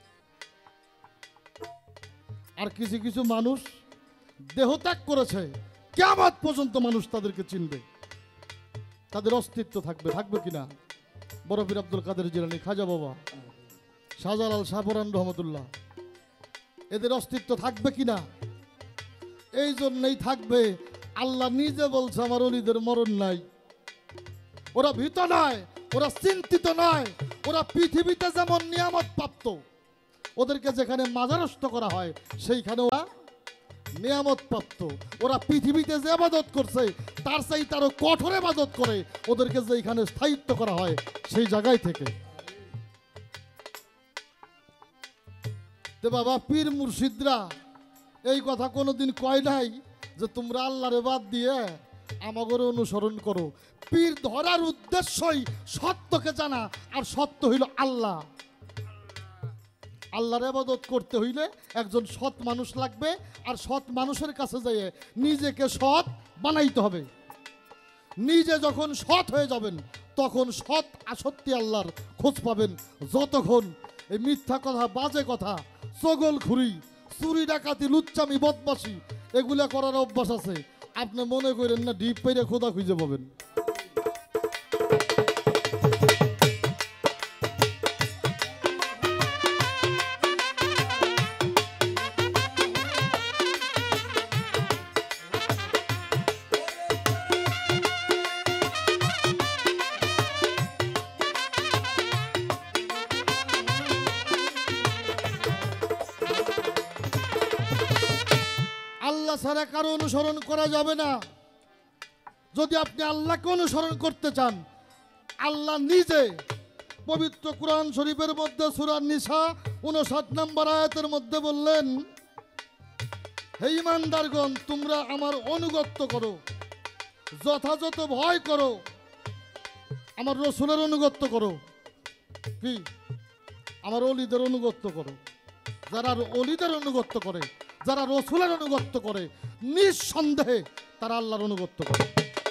আর কিছু কিছু মানুষ দেহ ত্যাগ করেছে, কিয়ামত পর্যন্ত মানুষ তাদেরকে চিনবে, তাদের অস্তিত্ব থাকবে। থাকবে কিনা? বড় পীর আব্দুল কাদের জিলানী, খাজা বাবা, শাহজালাল শাহপরান রহমতুল্লাহ, এদের অস্তিত্ব থাকবে কিনা? এই জন্যই থাকবে। আল্লাহ নিজে বলছে আমার ওলিদের মরণ নাই। ওরা ভীত নয়, ওরা চিন্তিত নয়, ওরা পৃথিবীতে যেমন নিয়ামত প্রাপ্ত, ওদেরকে যেখানে মাজারস্থ করা হয় সেইখানে ওরা নিয়ামত প্রাপ্ত। ওরা পৃথিবীতে যে ইবাদত করছে তার চাই তারও কঠোর ইবাদত করে, ওদেরকে যেখানে স্থায়িত্ব করা হয় সেই জায়গায় থেকে। বাবা, পীর মুর্শিদরা এই কথা কোনোদিন কয় নাই যে তোমরা আল্লাহরে বাদ দিয়ে আমাগরে অনুসরণ করো। পীর ধরার উদ্দেশ্যই সত্যকে জানা, আর সত্য হইল আল্লাহ। আল্লাহর ইবাদত করতে হইলে একজন সৎ মানুষ লাগবে, আর সৎ মানুষের কাছে যেয়ে নিজেকে সৎ বানাইতে হবে। নিজে যখন সৎ হয়ে যাবেন, তখন সৎ আসত্তি আল্লাহর খোঁজ পাবেন। যতক্ষণ এই মিথ্যা কথা, বাজে কথা, চগল খুরি, চুরি ডাকাতি, লুচ্চামি, বদমাশি এগুলা করার অভ্যাস আছে, আপনি মনে করেন না ডিপ পেরে খোদা খুঁজে পাবেন। ছাড়া কারো অনুসরণ করা যাবে না। যদি আপনি আল্লাহকে অনুসরণ করতে চান, আল্লাহ নিজে পবিত্র কোরআন শরীফের মধ্যে সূরা নিসা উনষাট নম্বর আয়াতের মধ্যে বললেন, হে ঈমানদারগণ, তোমরা আমার অনুগত্য করো, যথাযথ ভয় করো, আমার রসুলের অনুগত্য করো। কি? আমার অলিদের অনুগত্য করো। যারা অলিদের অনুগত্য করে, যারা রসুলের অনুগত্য করে, নিঃসন্দেহে তারা আল্লাহর অনুগত্য করে।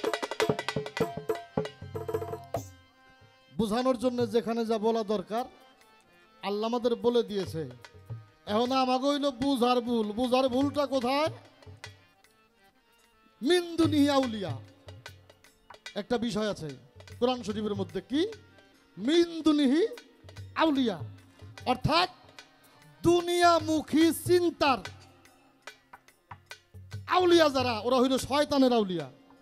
বোঝানোর জন্য যেখানে যা বলা দরকার আল্লাহ আমাদের বলে দিয়েছে। এখন আমাকে হইল বুঝার ভুল। বুঝার ভুলটা কোথায়? মিন্দুনি আউলিয়া একটা বিষয় আছে কোরআন শরীফের মধ্যে। কি? মিন্দুনিহি আউলিয়া, অর্থাৎ দুনিয়ামুখী চিন্তার আউলিয়া যারা, ওরা হইল শয়তানের আউলিয়া।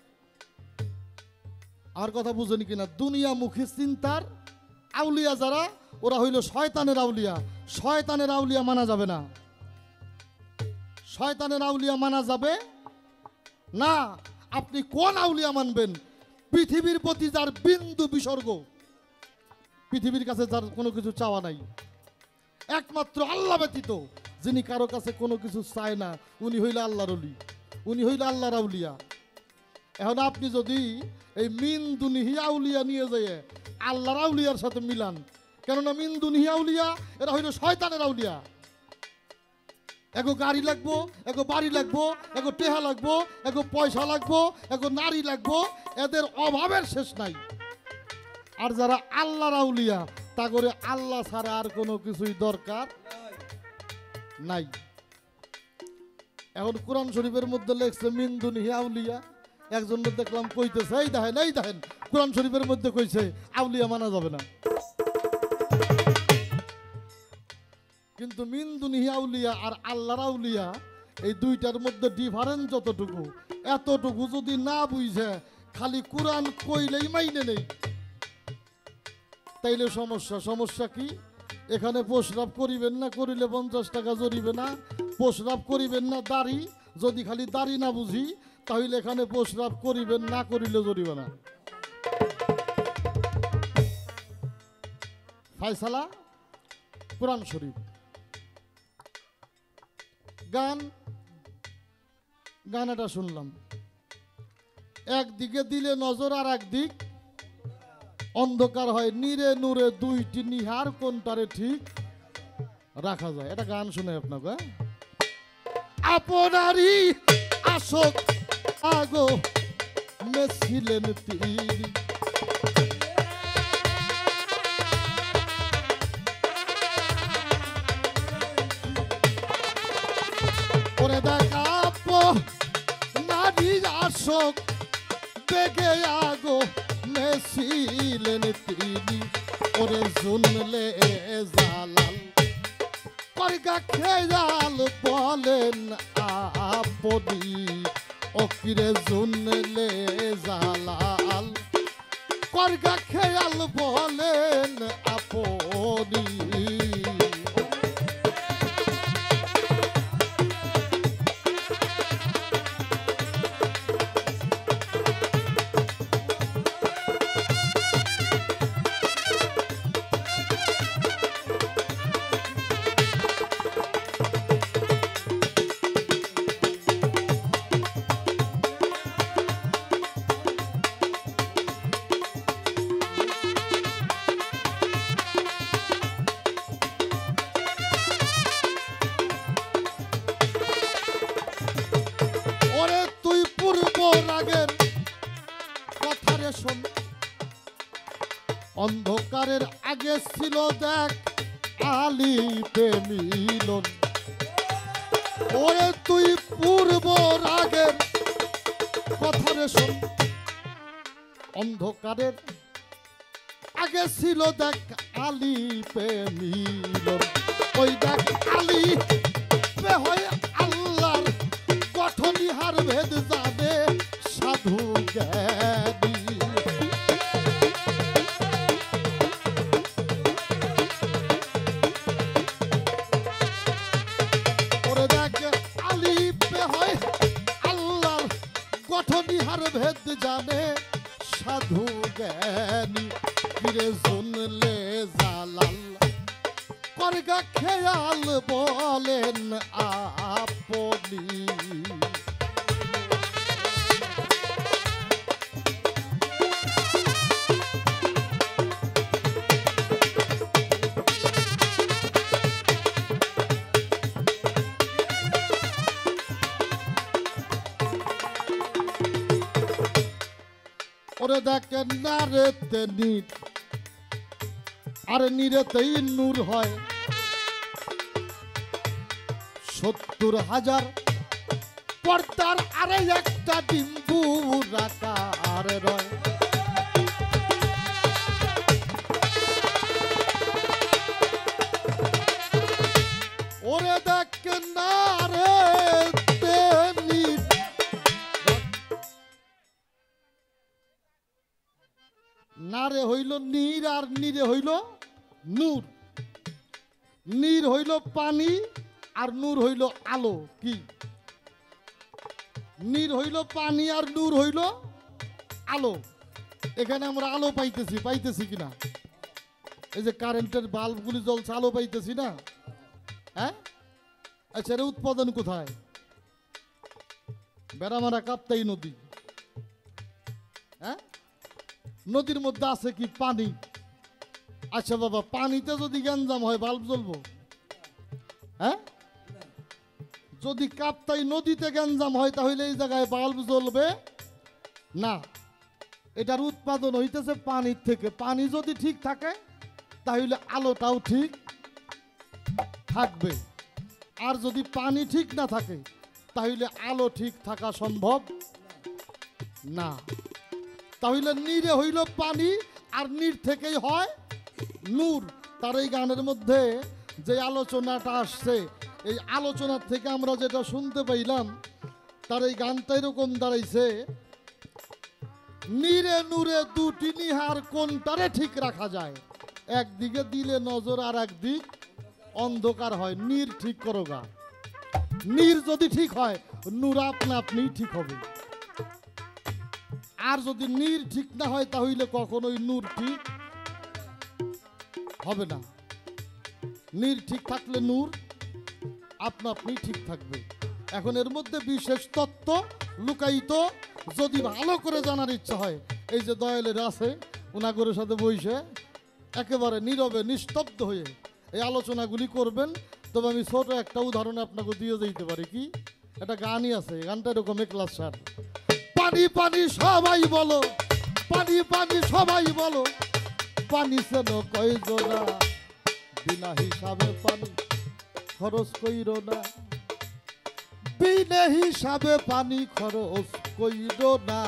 আর কথা বুঝেনি কিনা? দুনিয়ামুখী চিন্তার আউলিয়া যারা, ওরা হইল শয়তানের আউলিয়া। শয়তানের আউলিয়া মানা যাবে না। শয়তানের আউলিয়া মানা যাবে না। আপনি কোন আউলিয়া মানবেন? পৃথিবীর প্রতি যার বিন্দু বিসর্গ, পৃথিবীর কাছে যার কোনো কিছু চাওয়া নাই, একমাত্র আল্লাহ ব্যতীত যিনি কারো কাছে কোনো কিছু চায় না, উনি হইল আল্লাহর ওলি, উনি হইল আল্লাহর আউলিয়া। এখন আপনি যদি এই মিন দুনিহি আউলিয়া নিয়ে যেয়ে আল্লাহর আউলিয়ার সাথে মিলান, কেননা মিন দুনিহি আউলিয়া এরা হইল শয়তানের আউলিয়া। এগো গাড়ি লাগবো, এগো বাড়ি লাগবো, এগো টেহা লাগবো, এগো পয়সা লাগবো, এগো নারী লাগবো, এদের অভাবের শেষ নাই। আর যারা আল্লাহর আউলিয়া, তা করে আল্লাহ ছাড়া আর কোনো কিছুই দরকার নাই। এখন কোরআন শরীফের মধ্যে লেখছে মিন দুনিহি আউলিয়া। একজন দেখলাম কইতেছে, এই দেখেন এই দেখেন কোরআন শরীফের মধ্যে কইছে আউলিয়া মানা যাবে না। কিন্তু মিন দুনিহি আউলিয়া আর আল্লাহর আউলিয়া এই দুইটার মধ্যে ডিফারেন্স যতটুকু, এতটুকু যদি না বুঝে খালি কোরআন কইলেই মাইনে নেই, তাইলে সমস্যা। সমস্যা কি? এখানে প্রস্রাব করিবেন না, করিলে পঞ্চাশ টাকা জরিবে না। প্রস্রাব করিবেন না দাড়ি, যদি খালি দাড়ি না বুঝি তাহলে এখানে প্রস্রাব করিবেন না, করিলে জরিবে না। ফায়সালা কোরআন শরীফ। গান গানাটা শুনলাম, একদিকে দিলে নজর আর একদিক অন্ধকার হয়, নীরে নূরে দুইটি নিহার কোনটারে ঠিক রাখা যায়। এটা গান শুনে আপনাকে। আপনারই আশক আগো মেছিলেন তিনি, ওরে দেখা নারী আশক বেগে আগো মেছিলেন তিনি, ওরে জুনলে জালাল করগা খেয়াল বলেন আপনি, ওকিরে জুনলে জালাল করগা খেয়াল বলেন আপনি। অন্ধকারের আগে ছিল দেখ আলিতে মিলন, ওরে তুই পূর্ব রাগের কথা রে শোন। অন্ধকারের আগে ছিল দেখ আলিপে মিলন, ওই দেখ আলি পে হয় আল্লাহর গঠনি হার ভেদ যাবে সাধু জ্ঞানী। জানে সাধু জ্ঞানী ফিরে শুনলে জালাল করগা খেয়াল বলেন আপনি ওরে দেখেন না রেতে নিট আর নিরেতেই নূর হয় সত্তর হাজার পর্দার আরে একটা ডিম্বু রাকার রয় ওরে দেখেন না রেতে নিট নারে হইল নীর আর নীরে হইল নূর নীর হইল পানি আর নূর হইল আলো কি নীর হইল পানি আর নূর হইল আলো এখানে আমরা আলো পাইতেছি পাইতেছি কিনা এই যে কারেন্টের বাল্বগুলি জ্বলছে আলো পাইতেছি না হ্যাঁ আচ্ছা এর উৎপাদন কোথায় বেড়ামারা কাপ্তাই নদী হ্যাঁ নদীর মধ্যে আছে কি পানি আচ্ছা বাবা পানিতে যদি গ্যাঞ্জাম হয় বাল্ব জ্বলবো হ্যাঁ যদি কাপ্তাই নদীতে গ্যাঞ্জাম হয় তাহলে এই জায়গায় বাল্ব জ্বলবে না এটার উৎপাদন হইতেছে পানির থেকে পানি যদি ঠিক থাকে তাহলে আলোটাও ঠিক থাকবে আর যদি পানি ঠিক না থাকে তাহলে আলো ঠিক থাকা সম্ভব না তাহলে নীরে হইল পানি আর নীর থেকেই হয় নূর তার এই গানের মধ্যে যে আলোচনাটা আসছে এই আলোচনার থেকে আমরা যেটা শুনতে পাইলাম তার এই গানটা এরকম দাঁড়াইছে নীরে নূরে দুটি নিহার কোনটারে ঠিক রাখা যায় একদিকে দিলে নজর আর একদিক অন্ধকার হয় নীর ঠিক করো গা নীর যদি ঠিক হয় নূর আপনা আপনি ঠিক হবে আর যদি নীর ঠিক না হয় তাহলে কখনোই নূর ঠিক হবে না নীর ঠিক থাকলে নূর আপনা আপনি ঠিক থাকবে এখন এর মধ্যে বিশেষ তত্ত্ব লুকায়িত যদি ভালো করে জানার ইচ্ছা হয় এই যে দয়ালের আছে উনাগরের সাথে বসে একেবারে নীরবে নিস্তব্ধ হয়ে এই আলোচনাগুলি করবেন তবে আমি ছোট একটা উদাহরণ আপনাকে দিয়ে দিতে পারি কি একটা গানই আছে গানটা এরকম একলাস স্যার পানি পানি সবাই বলো পানি পানি সবাই বলো পানি সেন কয়জনা বিনা হিসাবে পানি খরচ কইর না বিনা হিসাবে পানি খরচ কইর না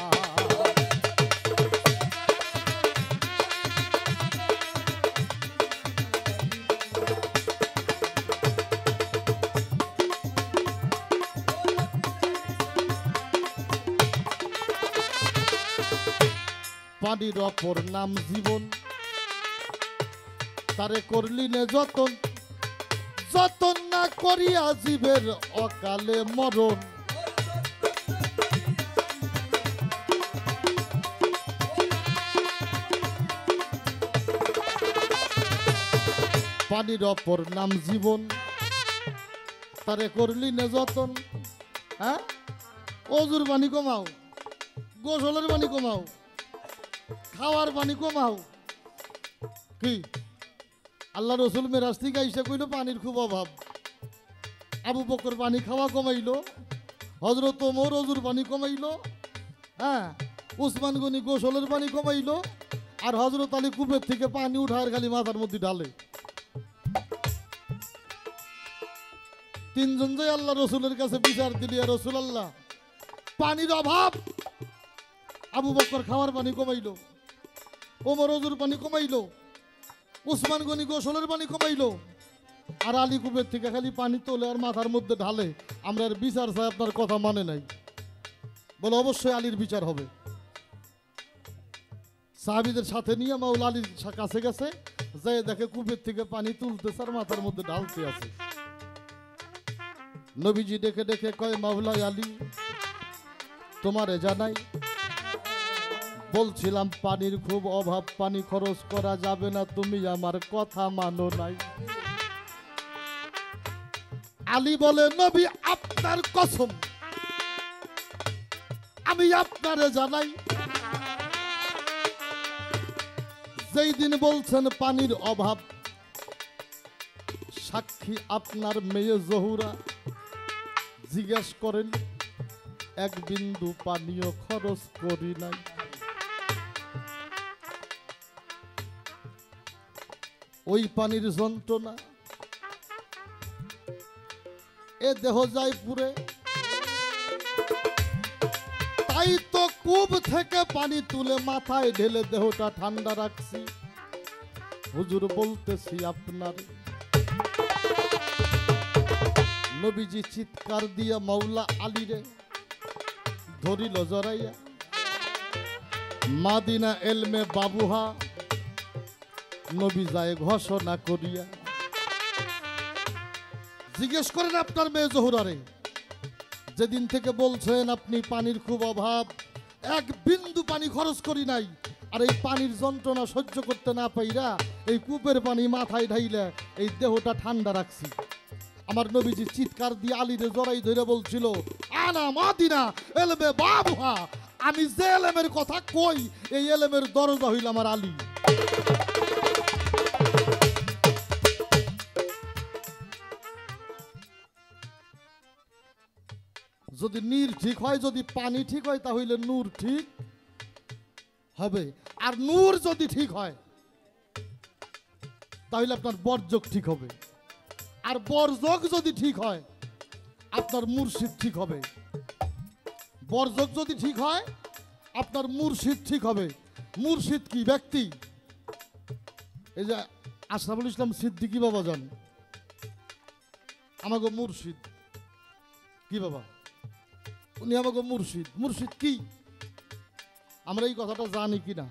পানির অপর নাম জীবন তারে করলি নে যতন যতন না করিয়া জীবের অকালে মরণ পানির অপর নাম জীবন তারে করলি নে যতন হ্যাঁ অজুর পানি কমাও গোসলের পানি কমাও খাওয়ার পানি কমাও কি আল্লাহ রসুল মেরাজ থেকে আইসা কইল পানির খুব অভাব আবু বকর পানি খাওয়া কমাইলো হজরত ওমর অজুর পানি কমাইলো হ্যাঁ উসমান গনি গোসলের পানি কমাইলো আর হজরত আলী কূপের থেকে পানি উঠার খালি মাথার মধ্যে ঢালে তিনজন যে আল্লাহ রসুলের কাছে বিচার দিলি রসুল আল্লাহ পানির অভাব আবু বকর খাওয়ার পানি কমাইলো ওমর অজুর পানি কমাইলো উসমান গনি গোসলের পানি কমাইলো আর আলী কূপের থেকে খালি পানি তোলে আর মাথার মধ্যে ঢালে আমরা আর বিচার চাই আপনার কথা মানে নাই বলে অবশ্যই আলীর বিচার হবে সাহাবীদের সাথে নিয়ে মাওলা আলীর কাছে গেছে যে দেখে কূপের থেকে পানি তুলতেছে আর মাথার মধ্যে ঢালতে আছে নবীজি ডেকে ডেকে কয় মাওলা আলী তোমারে জানাই বলছিলাম পানির খুব অভাব, পানি খরচ করা যাবে না, তুমি আমার কথা মানো নাই। আলী বলে নবী আপনার কসম, আমি আপনারে জানাই যেই দিন বলছেন পানির অভাব, সাক্ষী আপনার মেয়ে জহুরা। জিজ্ঞেস করেন এক বিন্দু পানীয় খরচ করি নাই। ওই পানির যন্ত্রণা, এ দেহ যায় পুরে। তাই তো কূপ থেকে পানি তুলে মাথায় ঢেলে দেহটা ঠান্ডা রাখছি। হুজুর বলতেছি আপনার। নবীজি চিৎকার দিয়া মাওলা আলীরে ধরিল জড়াইয়া। মাদিনা এলমে বাবুহা নবী যায় ঘোষণা করিয়া। জিজ্ঞেস করেন আপনার মেয়ে জহুরারে, যেদিন থেকে বলছেন আপনি পানির খুব অভাব, এক বিন্দু পানি খরচ করি নাই, আর এই পানির যন্ত্রণা সহ্য করতে না পাইরা এই কূপের পানি মাথায় ঢাইলে এই দেহটা ঠান্ডা রাখছি। আমার নবীজি চিৎকার দিয়ে আলীরে জড়াই ধরে বলছিল, আনা মাদিনা এলমে বাবুহা, আমি যে এলেমের কথা কই এই এলেমের দরজা হইল আমার আলী। যদি নীর ঠিক হয়, যদি পানি ঠিক হয়, তাহলে নূর ঠিক হবে। আর নূর যদি ঠিক হয় তাহলে আপনার বরযোগ ঠিক হবে। আর বরযোগ যদি ঠিক হয় আপনার মুর্শিদ ঠিক হবে। বরযোগ যদি ঠিক হয় আপনার মুর্শিদ ঠিক হবে। মুর্শিদ কি ব্যক্তি? এই যে আশরাফুল ইসলাম সিদ্দিকী বাবা যান, আমাকে মুর্শিদ কি বাবা, উনি আমাকে মুর্শিদ। মুর্শিদ কি আমরা এই কথাটা জানি কিনা?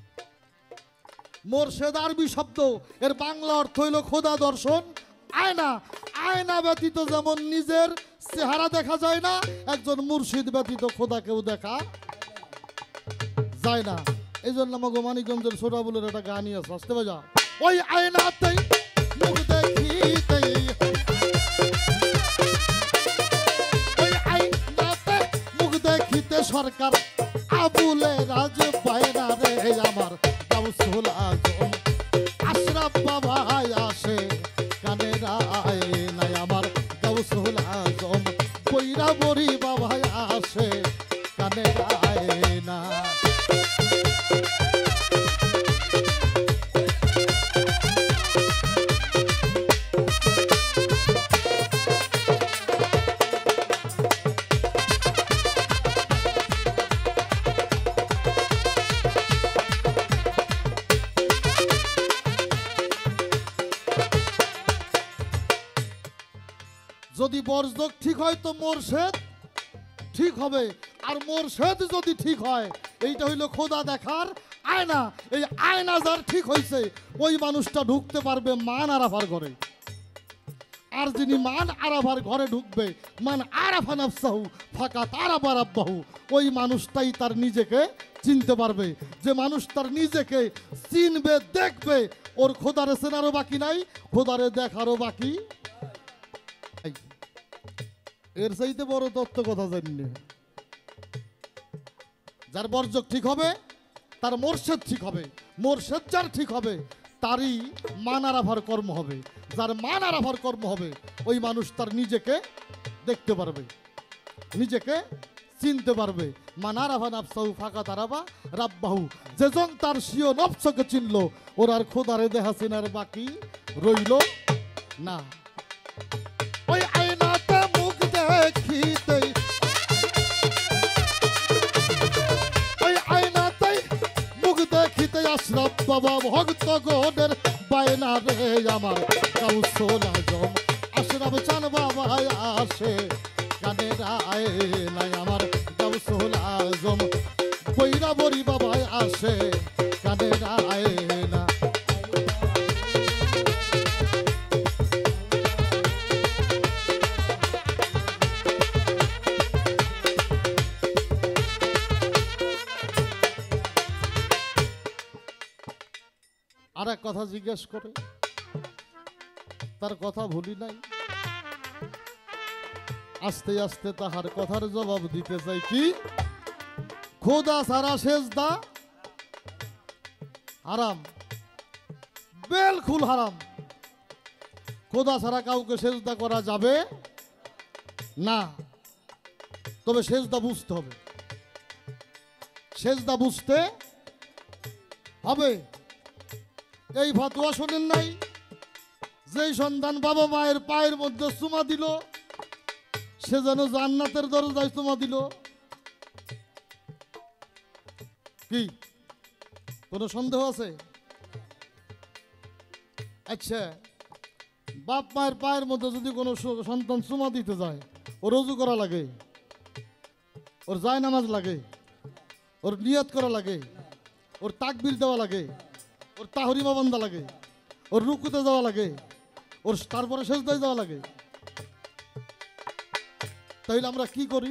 মোরশেদ আরবি শব্দ, এর বাংলা অর্থ হইল খোদা দর্শন, আয়না। আয়না ব্যতীত যেমন নিজের চেহারা দেখা যায় না, একজন মুর্শিদ ব্যতীত খোদাকেও দেখা যায় না। এই জন্য আমাকে মানিকগঞ্জের ছোটাবুলের একটা গানই আছে, আসতে বাজা। ওই আয়নাতেই মুখ দেখিতেই, ওই আয়নাতে মুখ দেখিতে সরকার আবুলে রাজ পায়না রে আমার গাউসুল আজম আশরাফ বাবা আসে কানে রায় নাই আমার গাউসুল আজম কইরা বড়ি বাবা আসে কানে রায় না। যদি বরযোগ ঠিক হয় তো মোরশেদ ঠিক হবে। আর মোরশেদ যদি ঠিক হয়, এইটা হইল খোদা দেখার আয়না। এই আয়না যার ঠিক হয়েছে ওই মানুষটা ঢুকতে পারবে মান আরাফার ঘরে। আর যিনি মান আরাফার ঘরে ঢুকবে, মান আরাফা নাফসাহু ফাকাত আরাফা রাব্বাহু, ওই মানুষটাই তার নিজেকে চিনতে পারবে। যে মানুষ তার নিজেকে চিনবে, দেখবে, ওর খোদারে চেনারও বাকি নাই, খোদারে দেখারও বাকি। এর চাইতে বড় তত্ত্ব কথা জানি। যার বরযোগ ঠিক হবে তার মোরশেদ ঠিক হবে। মোরশেদ যার ঠিক হবে তারই মান আরাফার কর্ম হবে। যার মান আরাফার কর্ম হবে ওই মানুষ তার নিজেকে দেখতে পারবে, নিজেকে চিনতে পারবে। মান আরাফা নাফসাহু ফাকাত আরাফা রাব্বাহু, যেজন তার স্বীয় নফসকে চিনলো, ওর আর খোদারে দেখা চেনার বাকি রইল না। ওই আয়নাতে মুখ দেখিতেই, ওই আয়নাতেই মুখ দেখিতে আশরাফ বাবা ভক্ত গণের বায়না রে আমার গাউসুল আজম আশরাফ চান বাবা আসে কানে রায় নাই আমার গাউসুল আজম কইরা বড়ি বাবা আসে কানে রায় না। আর এক কথা জিজ্ঞেস করে, তার কথা ভুলি নাই। আস্তে আস্তে তাহার কথার জবাব দিতে চাই কি, খোদা সারা সেজদা হারাম, বেলকুল হারাম। খোদা ছাড়া কাউকে সেজদা করা যাবে না। তবে সেজদা বুঝতে হবে, সেজদা বুঝতে হবে। এই ফতোয়া শোনেন নাই, যেই সন্তান বাবা মায়ের পায়ের মধ্যে চুমা দিল সে যেন জান্নাতের দরজায় চুমা দিল। কি কোনো সন্দেহ আছে? আচ্ছা, বাপ মায়ের পায়ের মধ্যে যদি কোনো স- সন্তান চুমা দিতে যায়, ওর রজু করা লাগে, ওর জায় নামাজ লাগে, ওর নিয়ত করা লাগে, ওর তাকবীর দেওয়া লাগে, ওর তাহরিমা বান্দা লাগে, ওর রুকুতে যাওয়া লাগে, ওর তারপরে সেজদায় যাওয়া লাগে। তাইলে আমরা কি করি?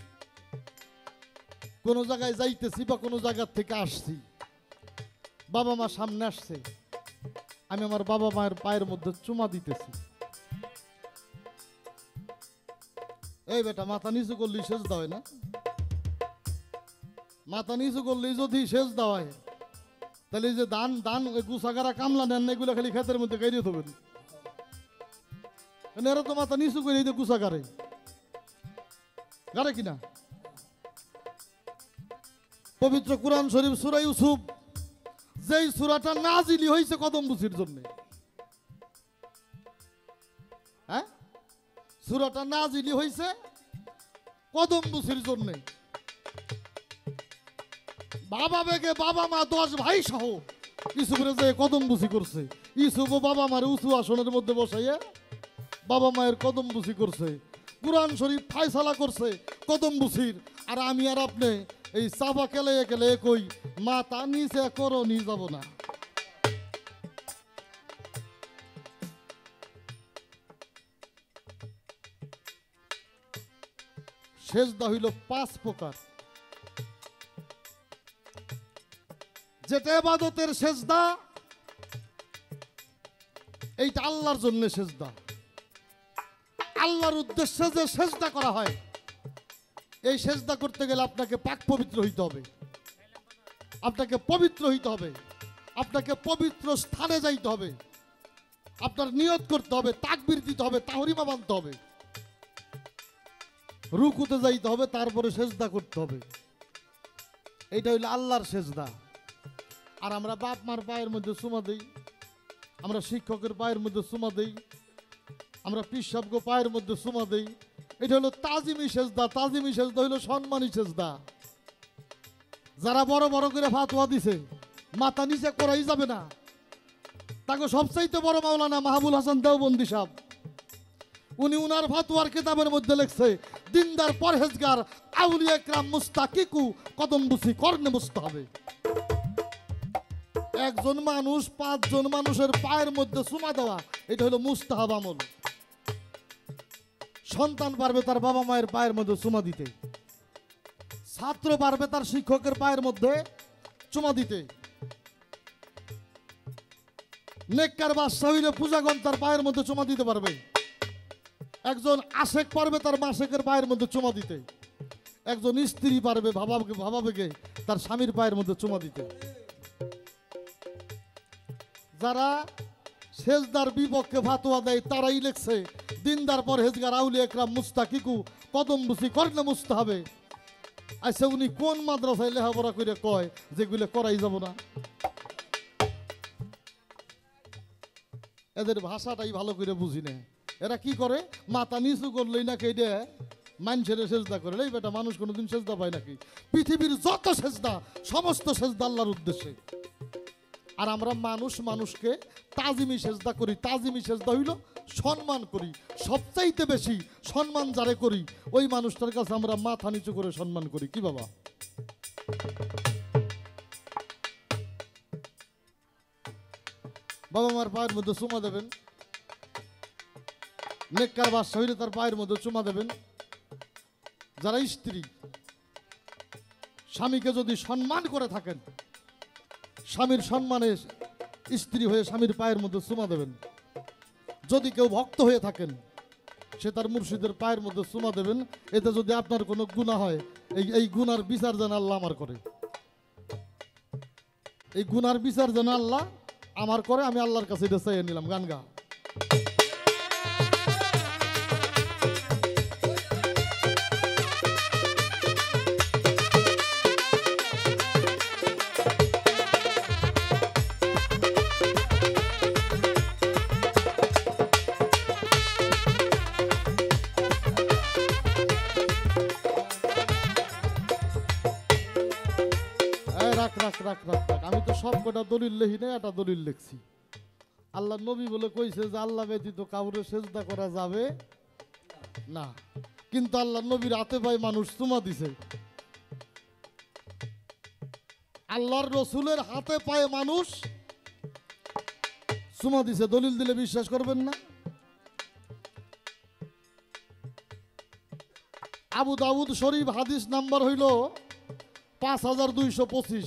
কোনো জায়গায় যাইতেছি বা কোনো জায়গার থেকে আসছি, বাবা মা সামনে আসছে, আমি আমার বাবা মায়ের পায়ের মধ্যে চুমা দিতেছি। এই বেটা, মাথা নিচু করলেই সেজদা হয় না? মাথা নিচু করলেই যদি সেজদা হয়, তাহলে এই যে দান দান গুছাগারা কামলা নেন, এগুলো খালি ক্ষেতের মধ্যে গাইরিয়ে দেবেন। এরা তো মাথা নিচু করে এই যে গুছাগারে গারে কিনা। পবিত্র কুরআন শরীফ সূরা ইউসুফ, যেই সূরাটা নাজিলি হয়েছে কদম বুসির জন্য, হ্যাঁ, সূরাটা নাজিলি হয়েছে কদম বুসির জন্য। বাবা বেগে বাবা মা দশ ভাই সহ ইউসুফের যে কদম বুসি করছে, ইউসুফ ও বাবা মার উঁচু আসনের মধ্যে বসাইয়া বাবা মায়ের কদম বুসি করছে। কুরআন শরীফ ফায়সালা করছে কদম বুসির। আর আমি আর আপনি এই চাপা কেলে কেলে কই মাথা নিচে করো নি যাব না। সেজদা হইল পাঁচ প্রকার। যেটা ইবাদতের সেজদা, এইটা আল্লাহর জন্য সেজদা, আল্লাহর উদ্দেশ্যে যে সেজদা করা হয়, এই সেজদা করতে গেলে আপনাকে পাক পবিত্র হইতে হবে, আপনাকে পবিত্র হইতে হবে, আপনাকে পবিত্র স্থানে যাইতে হবে, আপনার নিয়ত করতে হবে, তাকবীর দিতে হবে, তাহরিমা বানতে হবে, রুকুতে যাইতে হবে, তারপরে সেজদা করতে হবে। এইটা হইল আল্লাহর সেজদা। আর আমরা বাপ মার পায়ের মধ্যে চুমা দেই, আমরা শিক্ষকের পায়ের মধ্যে চুমা দেই, আমরা পিসাবগ পায়ের মধ্যে চুমা দেই। এটা হলো তাজিমি সেজদা। তাজিমি সেজদা হইলো সম্মানী সেজদা। যারা বড় বড় করে ফাতোয়া দিছে মাথা নিচে করাই যাবে না, তাকে সবচাইতে বড় মাওলানা মাহবুল হাসান দেওবন্দি সাহেব, উনি উনার ফাতোয়ার কিতাবের মধ্যে লিখছে, দিনদার পরহেজগার আউলিয়া ইকরাম মুস্তাকিকু কদম বুসি করনে বুঝতে হবে। একজন মানুষ পাঁচজন মানুষের পায়ের মধ্যে চুমা দেওয়া, এটা হলো মুস্তাহাব আমল। সন্তান পারবে তার বাবা মায়ের পায়ের মধ্যে চুমা দিতে, ছাত্র পারবে তার শিক্ষকের পায়ের মধ্যে চুমা দিতে, নেককার বাদশা হইলে পূজাগণ তার পায়ের মধ্যে চুমা দিতে পারবে, একজন আশেক পারবে তার মাসেকের পায়ের মধ্যে চুমা দিতে, একজন স্ত্রী পারবে ভাবাকে ভাবাবেগে তার স্বামীর পায়ের মধ্যে চুমা দিতে। যারা সেজদার বিপক্ষে ফাতোয়া দেয় তারাই লেখছে, দিনদার পরহেজগার আউলিয়া ইকরাম মুস্তাকিকু কদম বুসি করলে মুছতে হবে। আচ্ছা, উনি কোন মাদ্রাসায় লেখাপড়া করে কয় যেগুলো করাই যাব না? এদের ভাষাটাই ভালো করে বুঝি না। এরা কি করে, মাথা নিচু করলেই নাকি এটা মানুষের সেজদা করে। এই বেটা, মানুষ কোনোদিন সেজদা পায় নাকি? পৃথিবীর যত সেজদা সমস্ত সেজদা আল্লাহর উদ্দেশ্যে। আর আমরা মানুষ মানুষকে তাজিমি সেজদা করি। তাজিমি সেজদা হইল সম্মান করি, সবচাইতে বেশি সম্মান যারে করি ওই মানুষটার কাছে আমরা মাথা নিচু করে সম্মান করি। কি বাবা, বাবা মার পায়ের মধ্যে চুমা দেবেন, নেককার বাদশা হইলে তার পায়ের মধ্যে চুমা দেবেন। যারা স্ত্রী স্বামীকে যদি সম্মান করে থাকেন, স্বামীর সম্মানে স্ত্রী হয়ে স্বামীর পায়ের মধ্যে চুমা দেবেন। যদি কেউ ভক্ত হয়ে থাকেন সে তার মুর্শিদের পায়ের মধ্যে চুমা দেবেন। এতে যদি আপনার কোনো গুনাহ হয় এই এই গুনার বিচার যেন আল্লাহ আমার করে, এই গুনার বিচার যেন আল্লাহ আমার করে। আমি আল্লাহর কাছে এটা চাইয়ে নিলাম। গান গা। রাখ রাখ রাখ রাখ রাখ আমি তো সব কটা দলিল লিখি না, একটা দলিল লিখছি। আল্লাহ নবী বলে কইছে যে আল্লাহ ব্যতীত কাউরে সেজদা করা যাবে না, কিন্তু আল্লাহ নবীর হাতে পায়ে মানুষ চুমা দিছে। আল্লাহর রসুলের হাতে পায়ে মানুষ চুমা দিছে, দলিল দিলে বিশ্বাস করবেন না। আবু দাউদ শরীফ হাদিস নাম্বার হইল পাঁচ হাজার দুইশো পঁচিশ।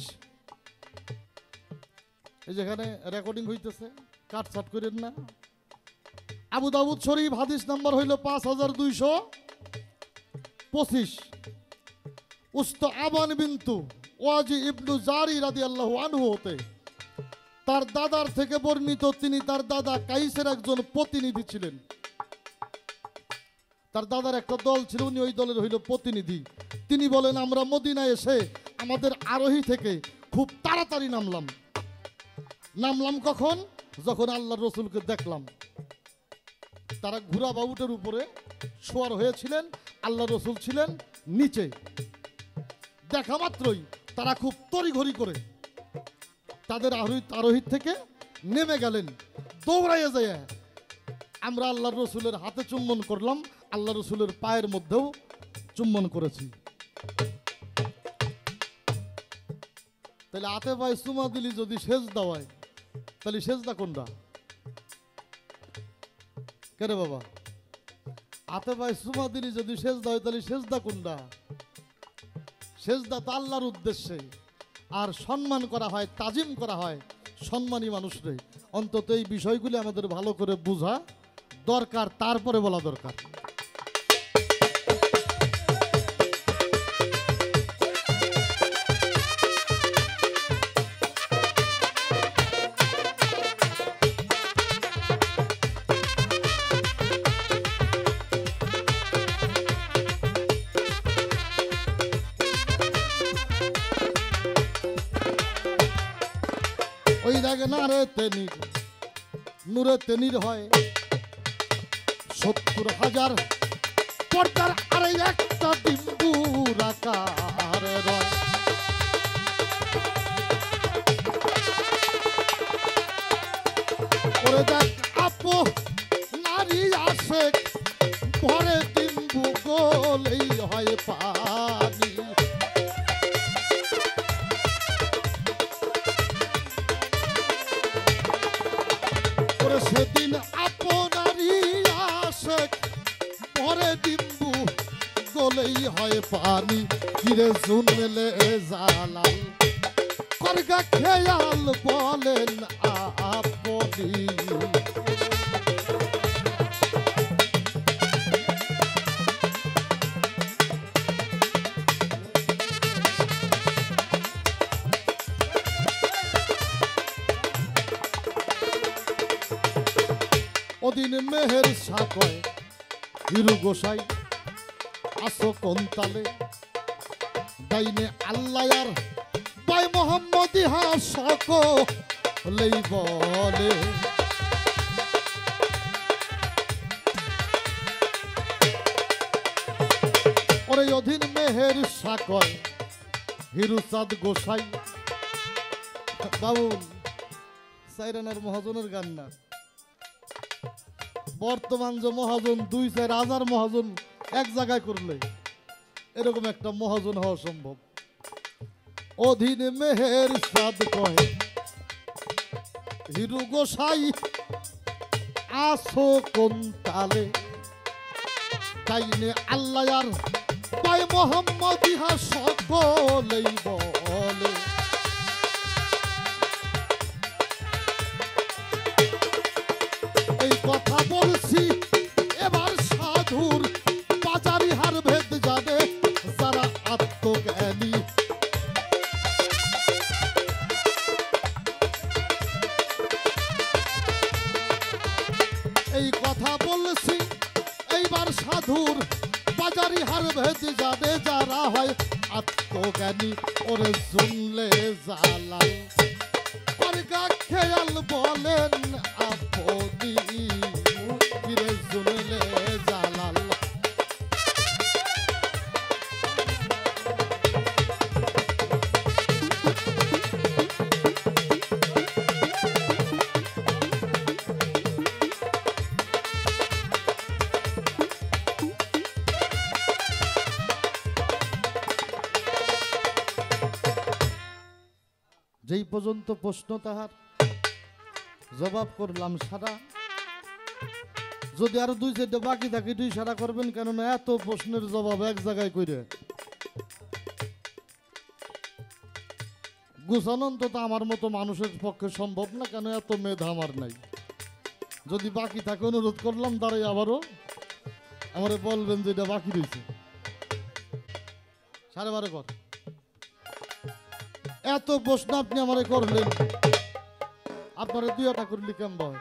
এই যেখানে রেকর্ডিং হইতেছে, কাটছাট করেন না। আবু দাউদ শরীফ হাদিস নাম্বার হইল পাঁচ হাজার দুইশো পঁচিশ। উস্ত আবান বিন্তু ওয়াজি ইবনু জারি রাদিয়াল্লাহু আনহু হতে তার দাদার থেকে বর্ণিত, তিনি তার দাদা কাইসের একজন প্রতিনিধি ছিলেন। তার দাদার একটা দল ছিল, উনি ওই দলের হইল প্রতিনিধি। তিনি বলেন আমরা মদিনায় এসে আমাদের আরোহী থেকে খুব তাড়াতাড়ি নামলাম। নামলাম কখন? যখন আল্লাহর রসুলকে দেখলাম। তারা ঘোড়া বা উটের উপরে শোয়ার হয়েছিলেন, আল্লাহ রসুল ছিলেন নিচে। দেখা মাত্রই তারা খুব তড়িঘড়ি করে তাদের আরোহী আরোহী থেকে নেমে গেলেন। দৌড়াইয়া যায় আমরা আল্লাহর রসুলের হাতে চুম্বন করলাম, আল্লাহ রসুলের পায়ের মধ্যেও চুম্বন করেছি। তাহলে হাতে পায়ে চুমা দিলি যদি সেজদা হয়, তাহলে সেজদা কোনটা? কেন বাবা, হাতে পায়ে চুমা দিলি যদি সেজদা হয় তাহলে সেজদা কোনটা? সেজদা তো আল্লাহর উদ্দেশ্যে, আর সম্মান করা হয়, তাজিম করা হয় সম্মানী মানুষরে। অন্তত এই বিষয়গুলি আমাদের ভালো করে বোঝা দরকার, তারপরে বলা দরকার। ওই দেখে না রে তেনির নূরে তেনির হয় সত্তর হাজার পর্দার, আরে একটা ডিম্বুর আকারে রয়। ওরে দেখ আপু নারী আসে ভরে ডিম্বু গোলেই হয় পানি। সেদিন আপনারই আসে পরে ডিম্বু গলেই হয় পানি। কিরে শুনলে জালাল করগা খেয়াল বলেন আপনি। ওদিন মেহের সাকয় হিরু গোসাই আসো কোন তালে ডাইনে আল্লাহ আর বাই মোহাম্মদ ইহা সকলেই বলে। ওরে অধীন মেহের সাকয় হিরু চাঁদ গোসাই। বাবুল সাইরানার মহাজনের গান না, বর্তমান যে মহাজন দুই চার হাজার মহাজন এক জায়গায় করলে এরকম একটা মহাজন হওয়া সম্ভব। অধীন মেহের সাদ কয় হিরু গোসাই আসো কোন তালে তাইনে আল্লাহ আর পাই মোহাম্মদ ইহা সকলেই বলে। বলছি এইবার সাধুর বাজারি হার ভেদি যাবে যারা হয় আত্মজ্ঞানী ওরে শুনলে জালাল পরগা খেয়াল বলেন আপনি কিরে শুনলে জালাল যেই পর্যন্ত প্রশ্ন তাহার জবাব করলাম সারা যদি আরো দুই চারটে বাকি থাকে দুই সারা করবেন কেননা এত প্রশ্নের জবাব এক জায়গায় করে গুছানো তো আমার মতো মানুষের পক্ষে সম্ভব না কেন এত মেধা আমার নাই যদি বাকি থাকে অনুরোধ করলাম দাঁড়াই আবারও আমারে বলবেন যে এটা বাকি রয়েছে সাড়ে বারো কর এত প্রশ্ন আপনি আমারে করলেন আপনারা দুই একটা করলি কেমন হয়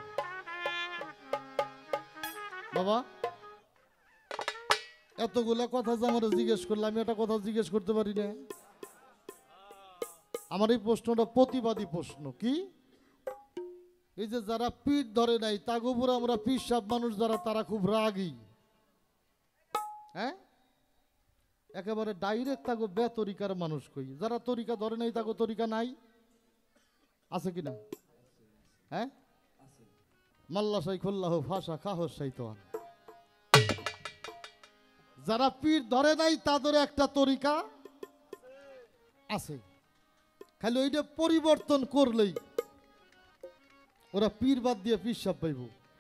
বাবা এতগুলা কথা যে আমার জিজ্ঞেস করলে আমি একটা কথা জিজ্ঞেস করতে পারি না আমার এই প্রশ্নটা প্রতিবাদী প্রশ্ন কি এই যে যারা পিঠ ধরে নাই তাগো উপরে আমরা পিসাব মানুষ যারা তারা খুব রাগী হ্যাঁ একেবারে ডাইরেক্ট তাগো বেতরিকার মানুষ কই যারা তরিকা ধরে নাই তাগো তরিকা নাই আছে কিনা হ্যাঁ মাল্লা সাই খুল্লাহ ফাঁসা খাহস সাই তো যারা পীর ধরে নাই তাদের একটা তরিকা আছে খালি ওইটা পরিবর্তন করলেই ওরা পীর বাদ দিয়ে পিসাব পাইব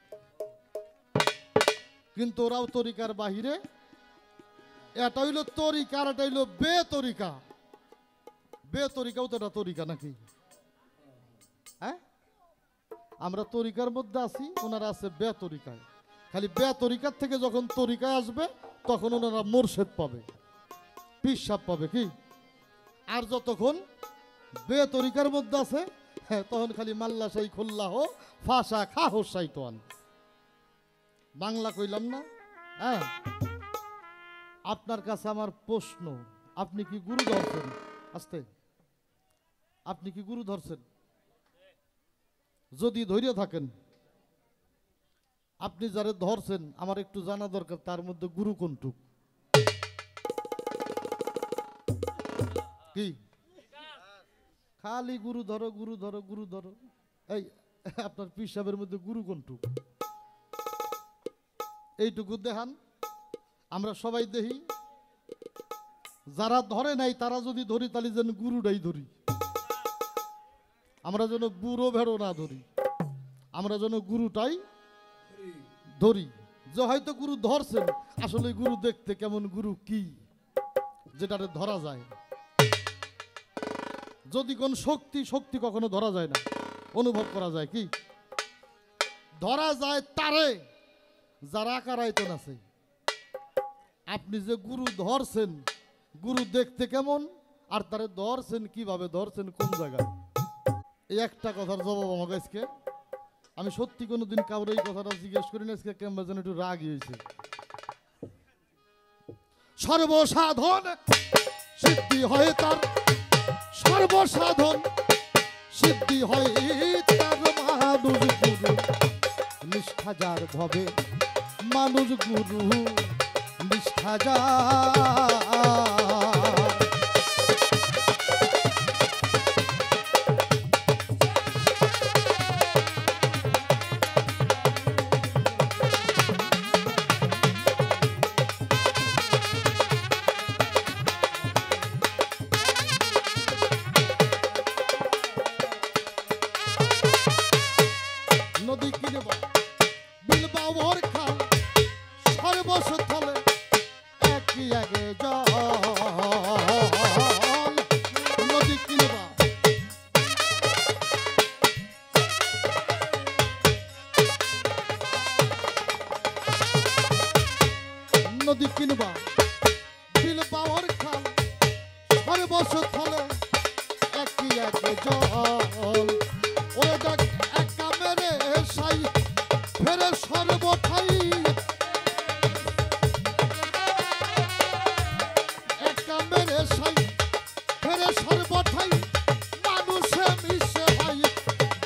কিন্তু ওরাও তরিকার বাহিরে এটা হইল তরিকা আর এটা হইল বেতরিকা বেতরিকাও তো এটা তরিকা নাকি হ্যাঁ আমরা তরিকার মধ্যে আছি ওনারা আছে বেতরিকায় খালি বেতরিকার থেকে যখন তরিকায় আসবে তখন ওনারা মোরশেদ পাবে পিসাব পাবে কি আর যতক্ষণ বেতরিকার মধ্যে আছে হ্যাঁ তখন খালি মাল্লা সাই খুল্লাহ ফাঁসা খাহ সাইতান বাংলা কইলাম না হ্যাঁ আপনার কাছে আমার প্রশ্ন আপনি কি গুরু ধরছেন আস্তে আপনি কি গুরু ধরছেন যদি ধৈর্য থাকেন আপনি যারা ধরছেন আমার একটু জানা দরকার তার মধ্যে গুরু কোনটুক কি খালি গুরু ধরো গুরু ধরো গুরু ধরো এই আপনার পীর সাহেবের মধ্যে গুরু কোনটুক এইটুকু দেখান আমরা সবাই দেখি যারা ধরে নাই তারা যদি ধরি তাহলে যেন গুরুটাই ধরি আমরা যেন বুড়ো ভেড়ো না ধরি আমরা যেন গুরুটাই ধরি যে হয়তো গুরু ধরছেন আসলে গুরু দেখতে কেমন গুরু কি যেটাতে ধরা যায় যদি কোন শক্তি শক্তি কখনো ধরা যায় না অনুভব করা যায় কি ধরা যায় তারে যারা আকার আয়তন আছে আপনি যে গুরু ধরছেন গুরু দেখতে কেমন আর তারে ধরছেন কিভাবে ধরছেন কোন জায়গায় এই একটা কথার জবাব আমাকে আজকে আমি সত্যি কোনোদিন কাউরে এই কথাটা জিজ্ঞেস করি না আজকে কেমন যেন একটু রাগই হয়েছে সর্বসাধন সিদ্ধি হয় তার সর্বসাধন সিদ্ধি হয় তার মানুষ গুরু নিষ্ঠা যার ভবে মানুষ গুরু নিষ্ঠা যার নদী কিনে বিলবা ওর খাল সর্বস্থলে একই আগে জল নদী কিনবা নদী কিনবা বিলবা ওর খাল সর্বস্থলে একই আগে জল ওরে দেখ একা মেরে সাই ফেরে সর্বঠাই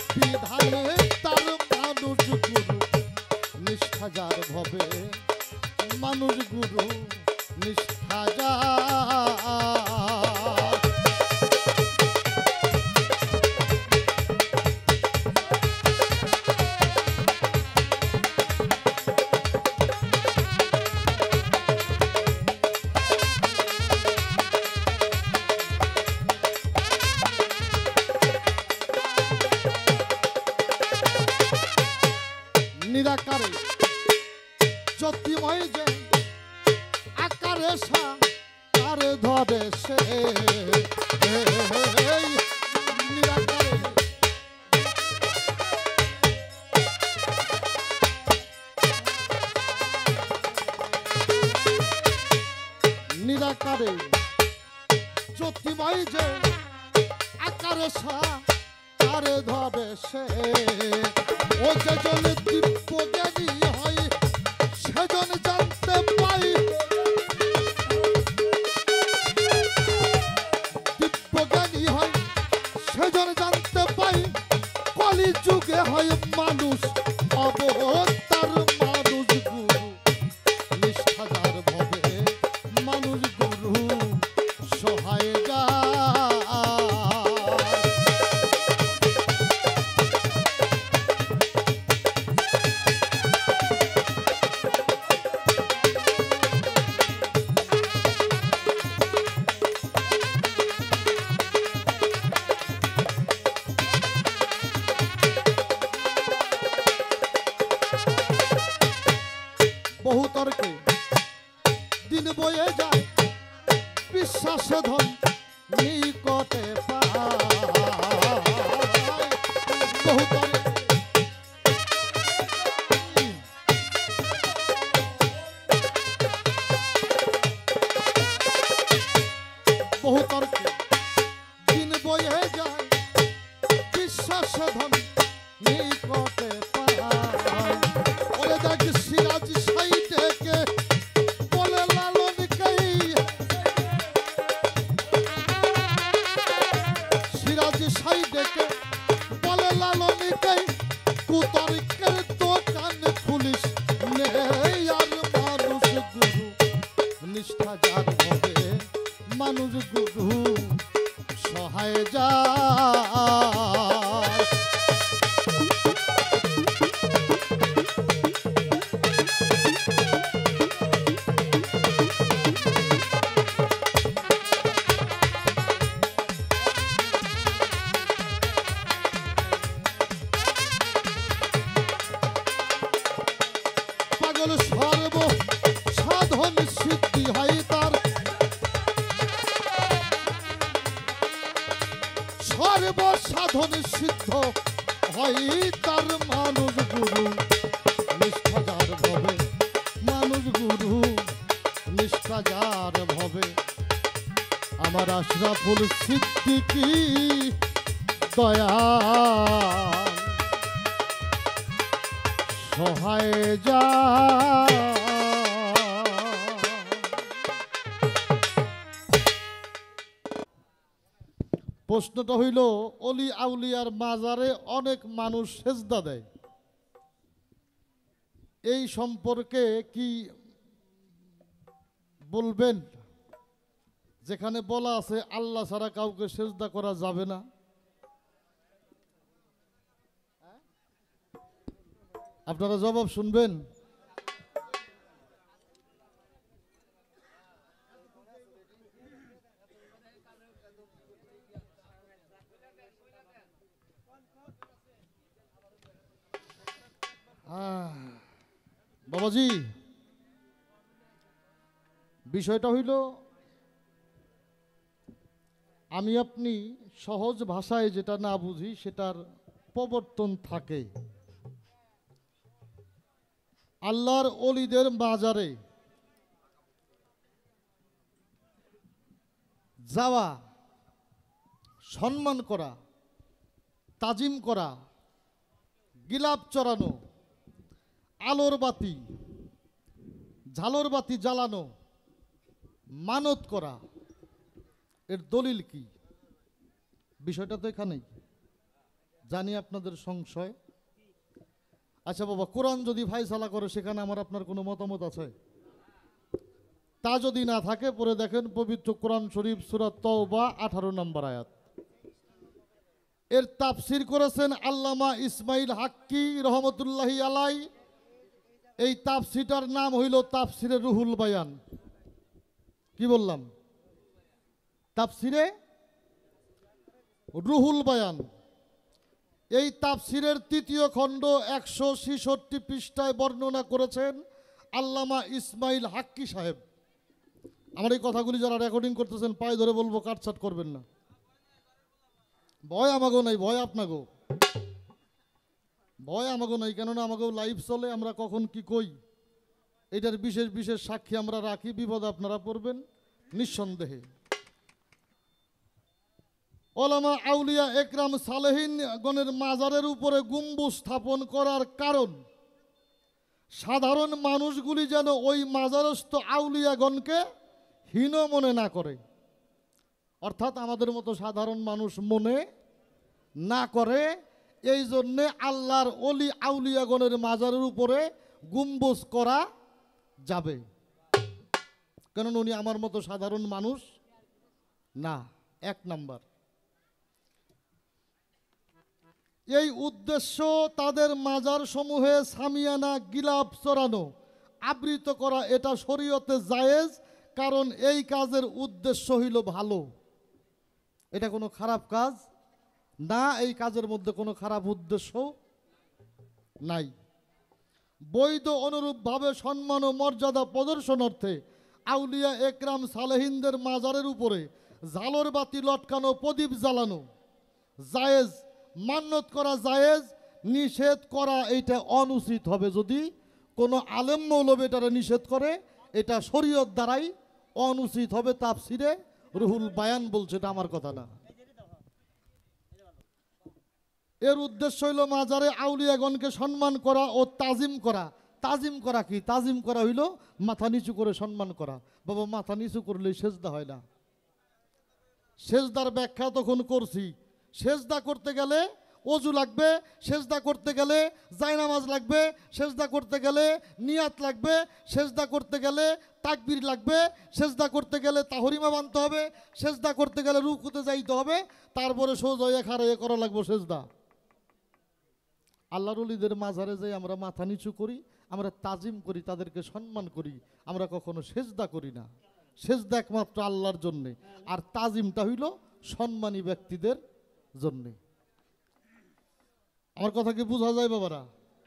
বিধানে তার মানুষ গুরু নিষ্ঠা যার ভবে মানুষ গুরু নিষ্ঠা যার। নিরাকারে জ্যোতিময় যে আকারে সার ধরে সে এই নিরাকারে নিরাকারে জ্যোতিময় যে আকারে সার ধরে সে ও যেজন দিব্য জ্ঞানী হয় সেজন জানতে পাই দিব্য জ্ঞানী হয় সেজন জানতে পাই কলি যুগে হয় মানুষ অবতার মানুষ গুরু নিষ্ঠা যার ভবে মানুষ গুরু সহায় যা। বহু তর্কে দিন বয়ে যায় বিশ্বাসে ধন নিকটে পায় বহু তর্কে বহু তর্কে দিন বয়ে যায় বিশ্বাসে ধন নিকটে পায় ওরে দেখ সিরাজ সাইডেকে বলে লালন কে সিরাজ সাইডেকে বলে লালন কে কুতর্কের দোকান খুলিস নেই আর মানুষ গুরু নিষ্ঠা যার হবে মানুষ গুরু সহায় যা। পাগল সর্ব সাধন সিদ্ধি হয় তার সর্ব সাধন সিদ্ধ হয় তার মানুষ গুরু নিষ্ঠা যার ভবে মানুষ গুরু নিষ্ঠা যার ভবে। আমার আশরাফুল সিদ্দিকী দয়া সহায় যা। প্রশ্নটা হইল অলি আউলিয়ার মাজারে অনেক মানুষ সেজদা দেয়, এই সম্পর্কে কি বলবেন? যেখানে বলা আছে আল্লাহ ছাড়া কাউকে সেজদা করা যাবে না। আপনারা জবাব শুনবেন। বাবাজি, বিষয়টা হইল আমি আপনি সহজ ভাষায় যেটা না বুঝি সেটার প্রবর্তন থাকে। আল্লাহর ওলিদের মাজারে যাওয়া, সম্মান করা, তাজিম করা, গিলাপ চড়ানো, আলোর বাতি ঝালর বাতি জ্বালানো, মানত করা, এর দলিল কি? বিষয়টা তো এখানেই। জানি আপনাদের সংশয়। আচ্ছা বাবা, কোরআন যদি ফায়সালা করে সেখানে আমার আপনার কোনো মতামত আছে? তা যদি না থাকে পরে দেখেন পবিত্র কোরআন শরীফ সূরা তওবা আঠারো নম্বর আয়াত। এর তাফসির করেছেন আল্লামা ইসমাইল হাক্কি রহমতুল্লাহি আলাই। এই তাফসিরটার নাম হইল তাফসিরে রুহুল বায়ান। কি বললাম? তাফসিরে রুহুল বায়ান। এই তাফসিরের তৃতীয় খণ্ড একশো ছেষট্টি পৃষ্ঠায় বর্ণনা করেছেন আল্লামা ইসমাইল হাক্কি সাহেব। আমার এই কথাগুলি যারা রেকর্ডিং করতেছেন পায়ে ধরে বলবো কাটছাট করবেন না। ভয় আমাকেও নাই, ভয় আপনাকেও। ভয় আমাকেও নাই, কেননা আমাকেও লাইভ চলে, আমরা কখন কি কই এটার বিশেষ বিশেষ সাক্ষী আমরা রাখি। বিপদ আপনারা পড়বেন নিঃসন্দেহে। ওলামা আউলিয়া একরাম সালেহিন গণের মাজারের উপরে গম্বুজ স্থাপন করার কারণ সাধারণ মানুষগুলি যেন ওই মাজারস্থ আউলিয়াগণকে হীন মনে না করে, অর্থাৎ আমাদের মতো সাধারণ মানুষ মনে না করে। এই জন্যে আল্লাহর অলি আউলিয়াগণের মাজারের উপরে গম্বুজ করা যাবে, কেননা উনি আমার মতো সাধারণ মানুষ না। এক নাম্বার। এই উদ্দেশ্য তাদের মাজার সমূহে সামিয়ানা গিলাফ চড়ানো আবৃত করা এটা শরীয়তে জায়েজ, কারণ এই কাজের উদ্দেশ্য হইল ভালো। এটা কোনো খারাপ কাজ না, এই কাজের মধ্যে কোনো খারাপ উদ্দেশ্য নাই। বৈধ অনুরূপভাবে সম্মান ও মর্যাদা প্রদর্শনার্থে আউলিয়া একরাম সালেহিনদের মাজারের উপরে ঝালর বাতি লটকানো, প্রদীপ জ্বালানো জায়েজ, মান্যত করা জায়েজ, নিষেধ করা এইটা অনুচিত হবে। যদি কোনো আলেম মৌলবী এটারে নিষেধ করে এটা শরীয়ত দ্বারাই অনুচিত হবে। তাফসিরে রুহুল বায়ান বলছে, এটা আমার কথা না। এর উদ্দেশ্য হইল মাজারে আউলিয়াগণকে সম্মান করা ও তাজিম করা। তাজিম করা কি? তাজিম করা হইল মাথা নিচু করে সম্মান করা। বাবা, মাথা নিচু করলেই সেজদা হয় না। সেজদার ব্যাখ্যা তখন করছি। সেজদা করতে গেলে অজু লাগবে, সেজদা করতে গেলে জায়নামাজ লাগবে, সেজদা করতে গেলে নিয়াত লাগবে, সেজদা করতে গেলে তাকবীর লাগবে, সেজদা করতে গেলে তাহরিমা বানতে হবে, সেজদা করতে গেলে রুকুতে যাইতে হবে, তারপরে সোজা হয়ে খাড়াইয়ে করা লাগবে সেজদা। আল্লাহর ওলিদের মাজারে যাই আমরা মাথা নিচু করি, আমরা তাজিম করি, তাদেরকে সম্মান করি, আমরা কখনো সেজদা করি না। সেজদা একমাত্র আল্লাহর জন্যে, আর তাজিমটা হইল সম্মানী ব্যক্তিদের জন্যে। আমার কথা কি বোঝা যায় বাবারা?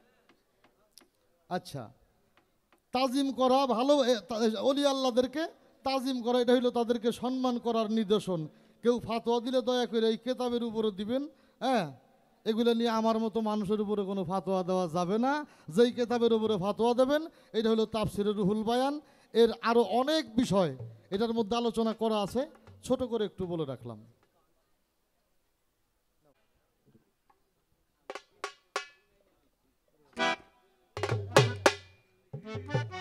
আচ্ছা, তাজিম করা ভালো, ওলি আল্লাহদেরকে তাজিম করা এটা হইল তাদেরকে সম্মান করার নিদর্শন। কেউ ফাতোয়া দিলে দয়া করে এই কেতাবের উপরে দিবেন। হ্যাঁ, এগুলো নিয়ে আমার মতো মানুষের উপরে কোনো ফাতোয়া দেওয়া যাবে না। যেই কেতাবের উপরে ফাতোয়া দেবেন এটা হলো তাফসিরে রুহুল বায়ান। এর আরও অনেক বিষয় এটার মধ্যে আলোচনা করা আছে, ছোট করে একটু বলে রাখলাম। Thank you.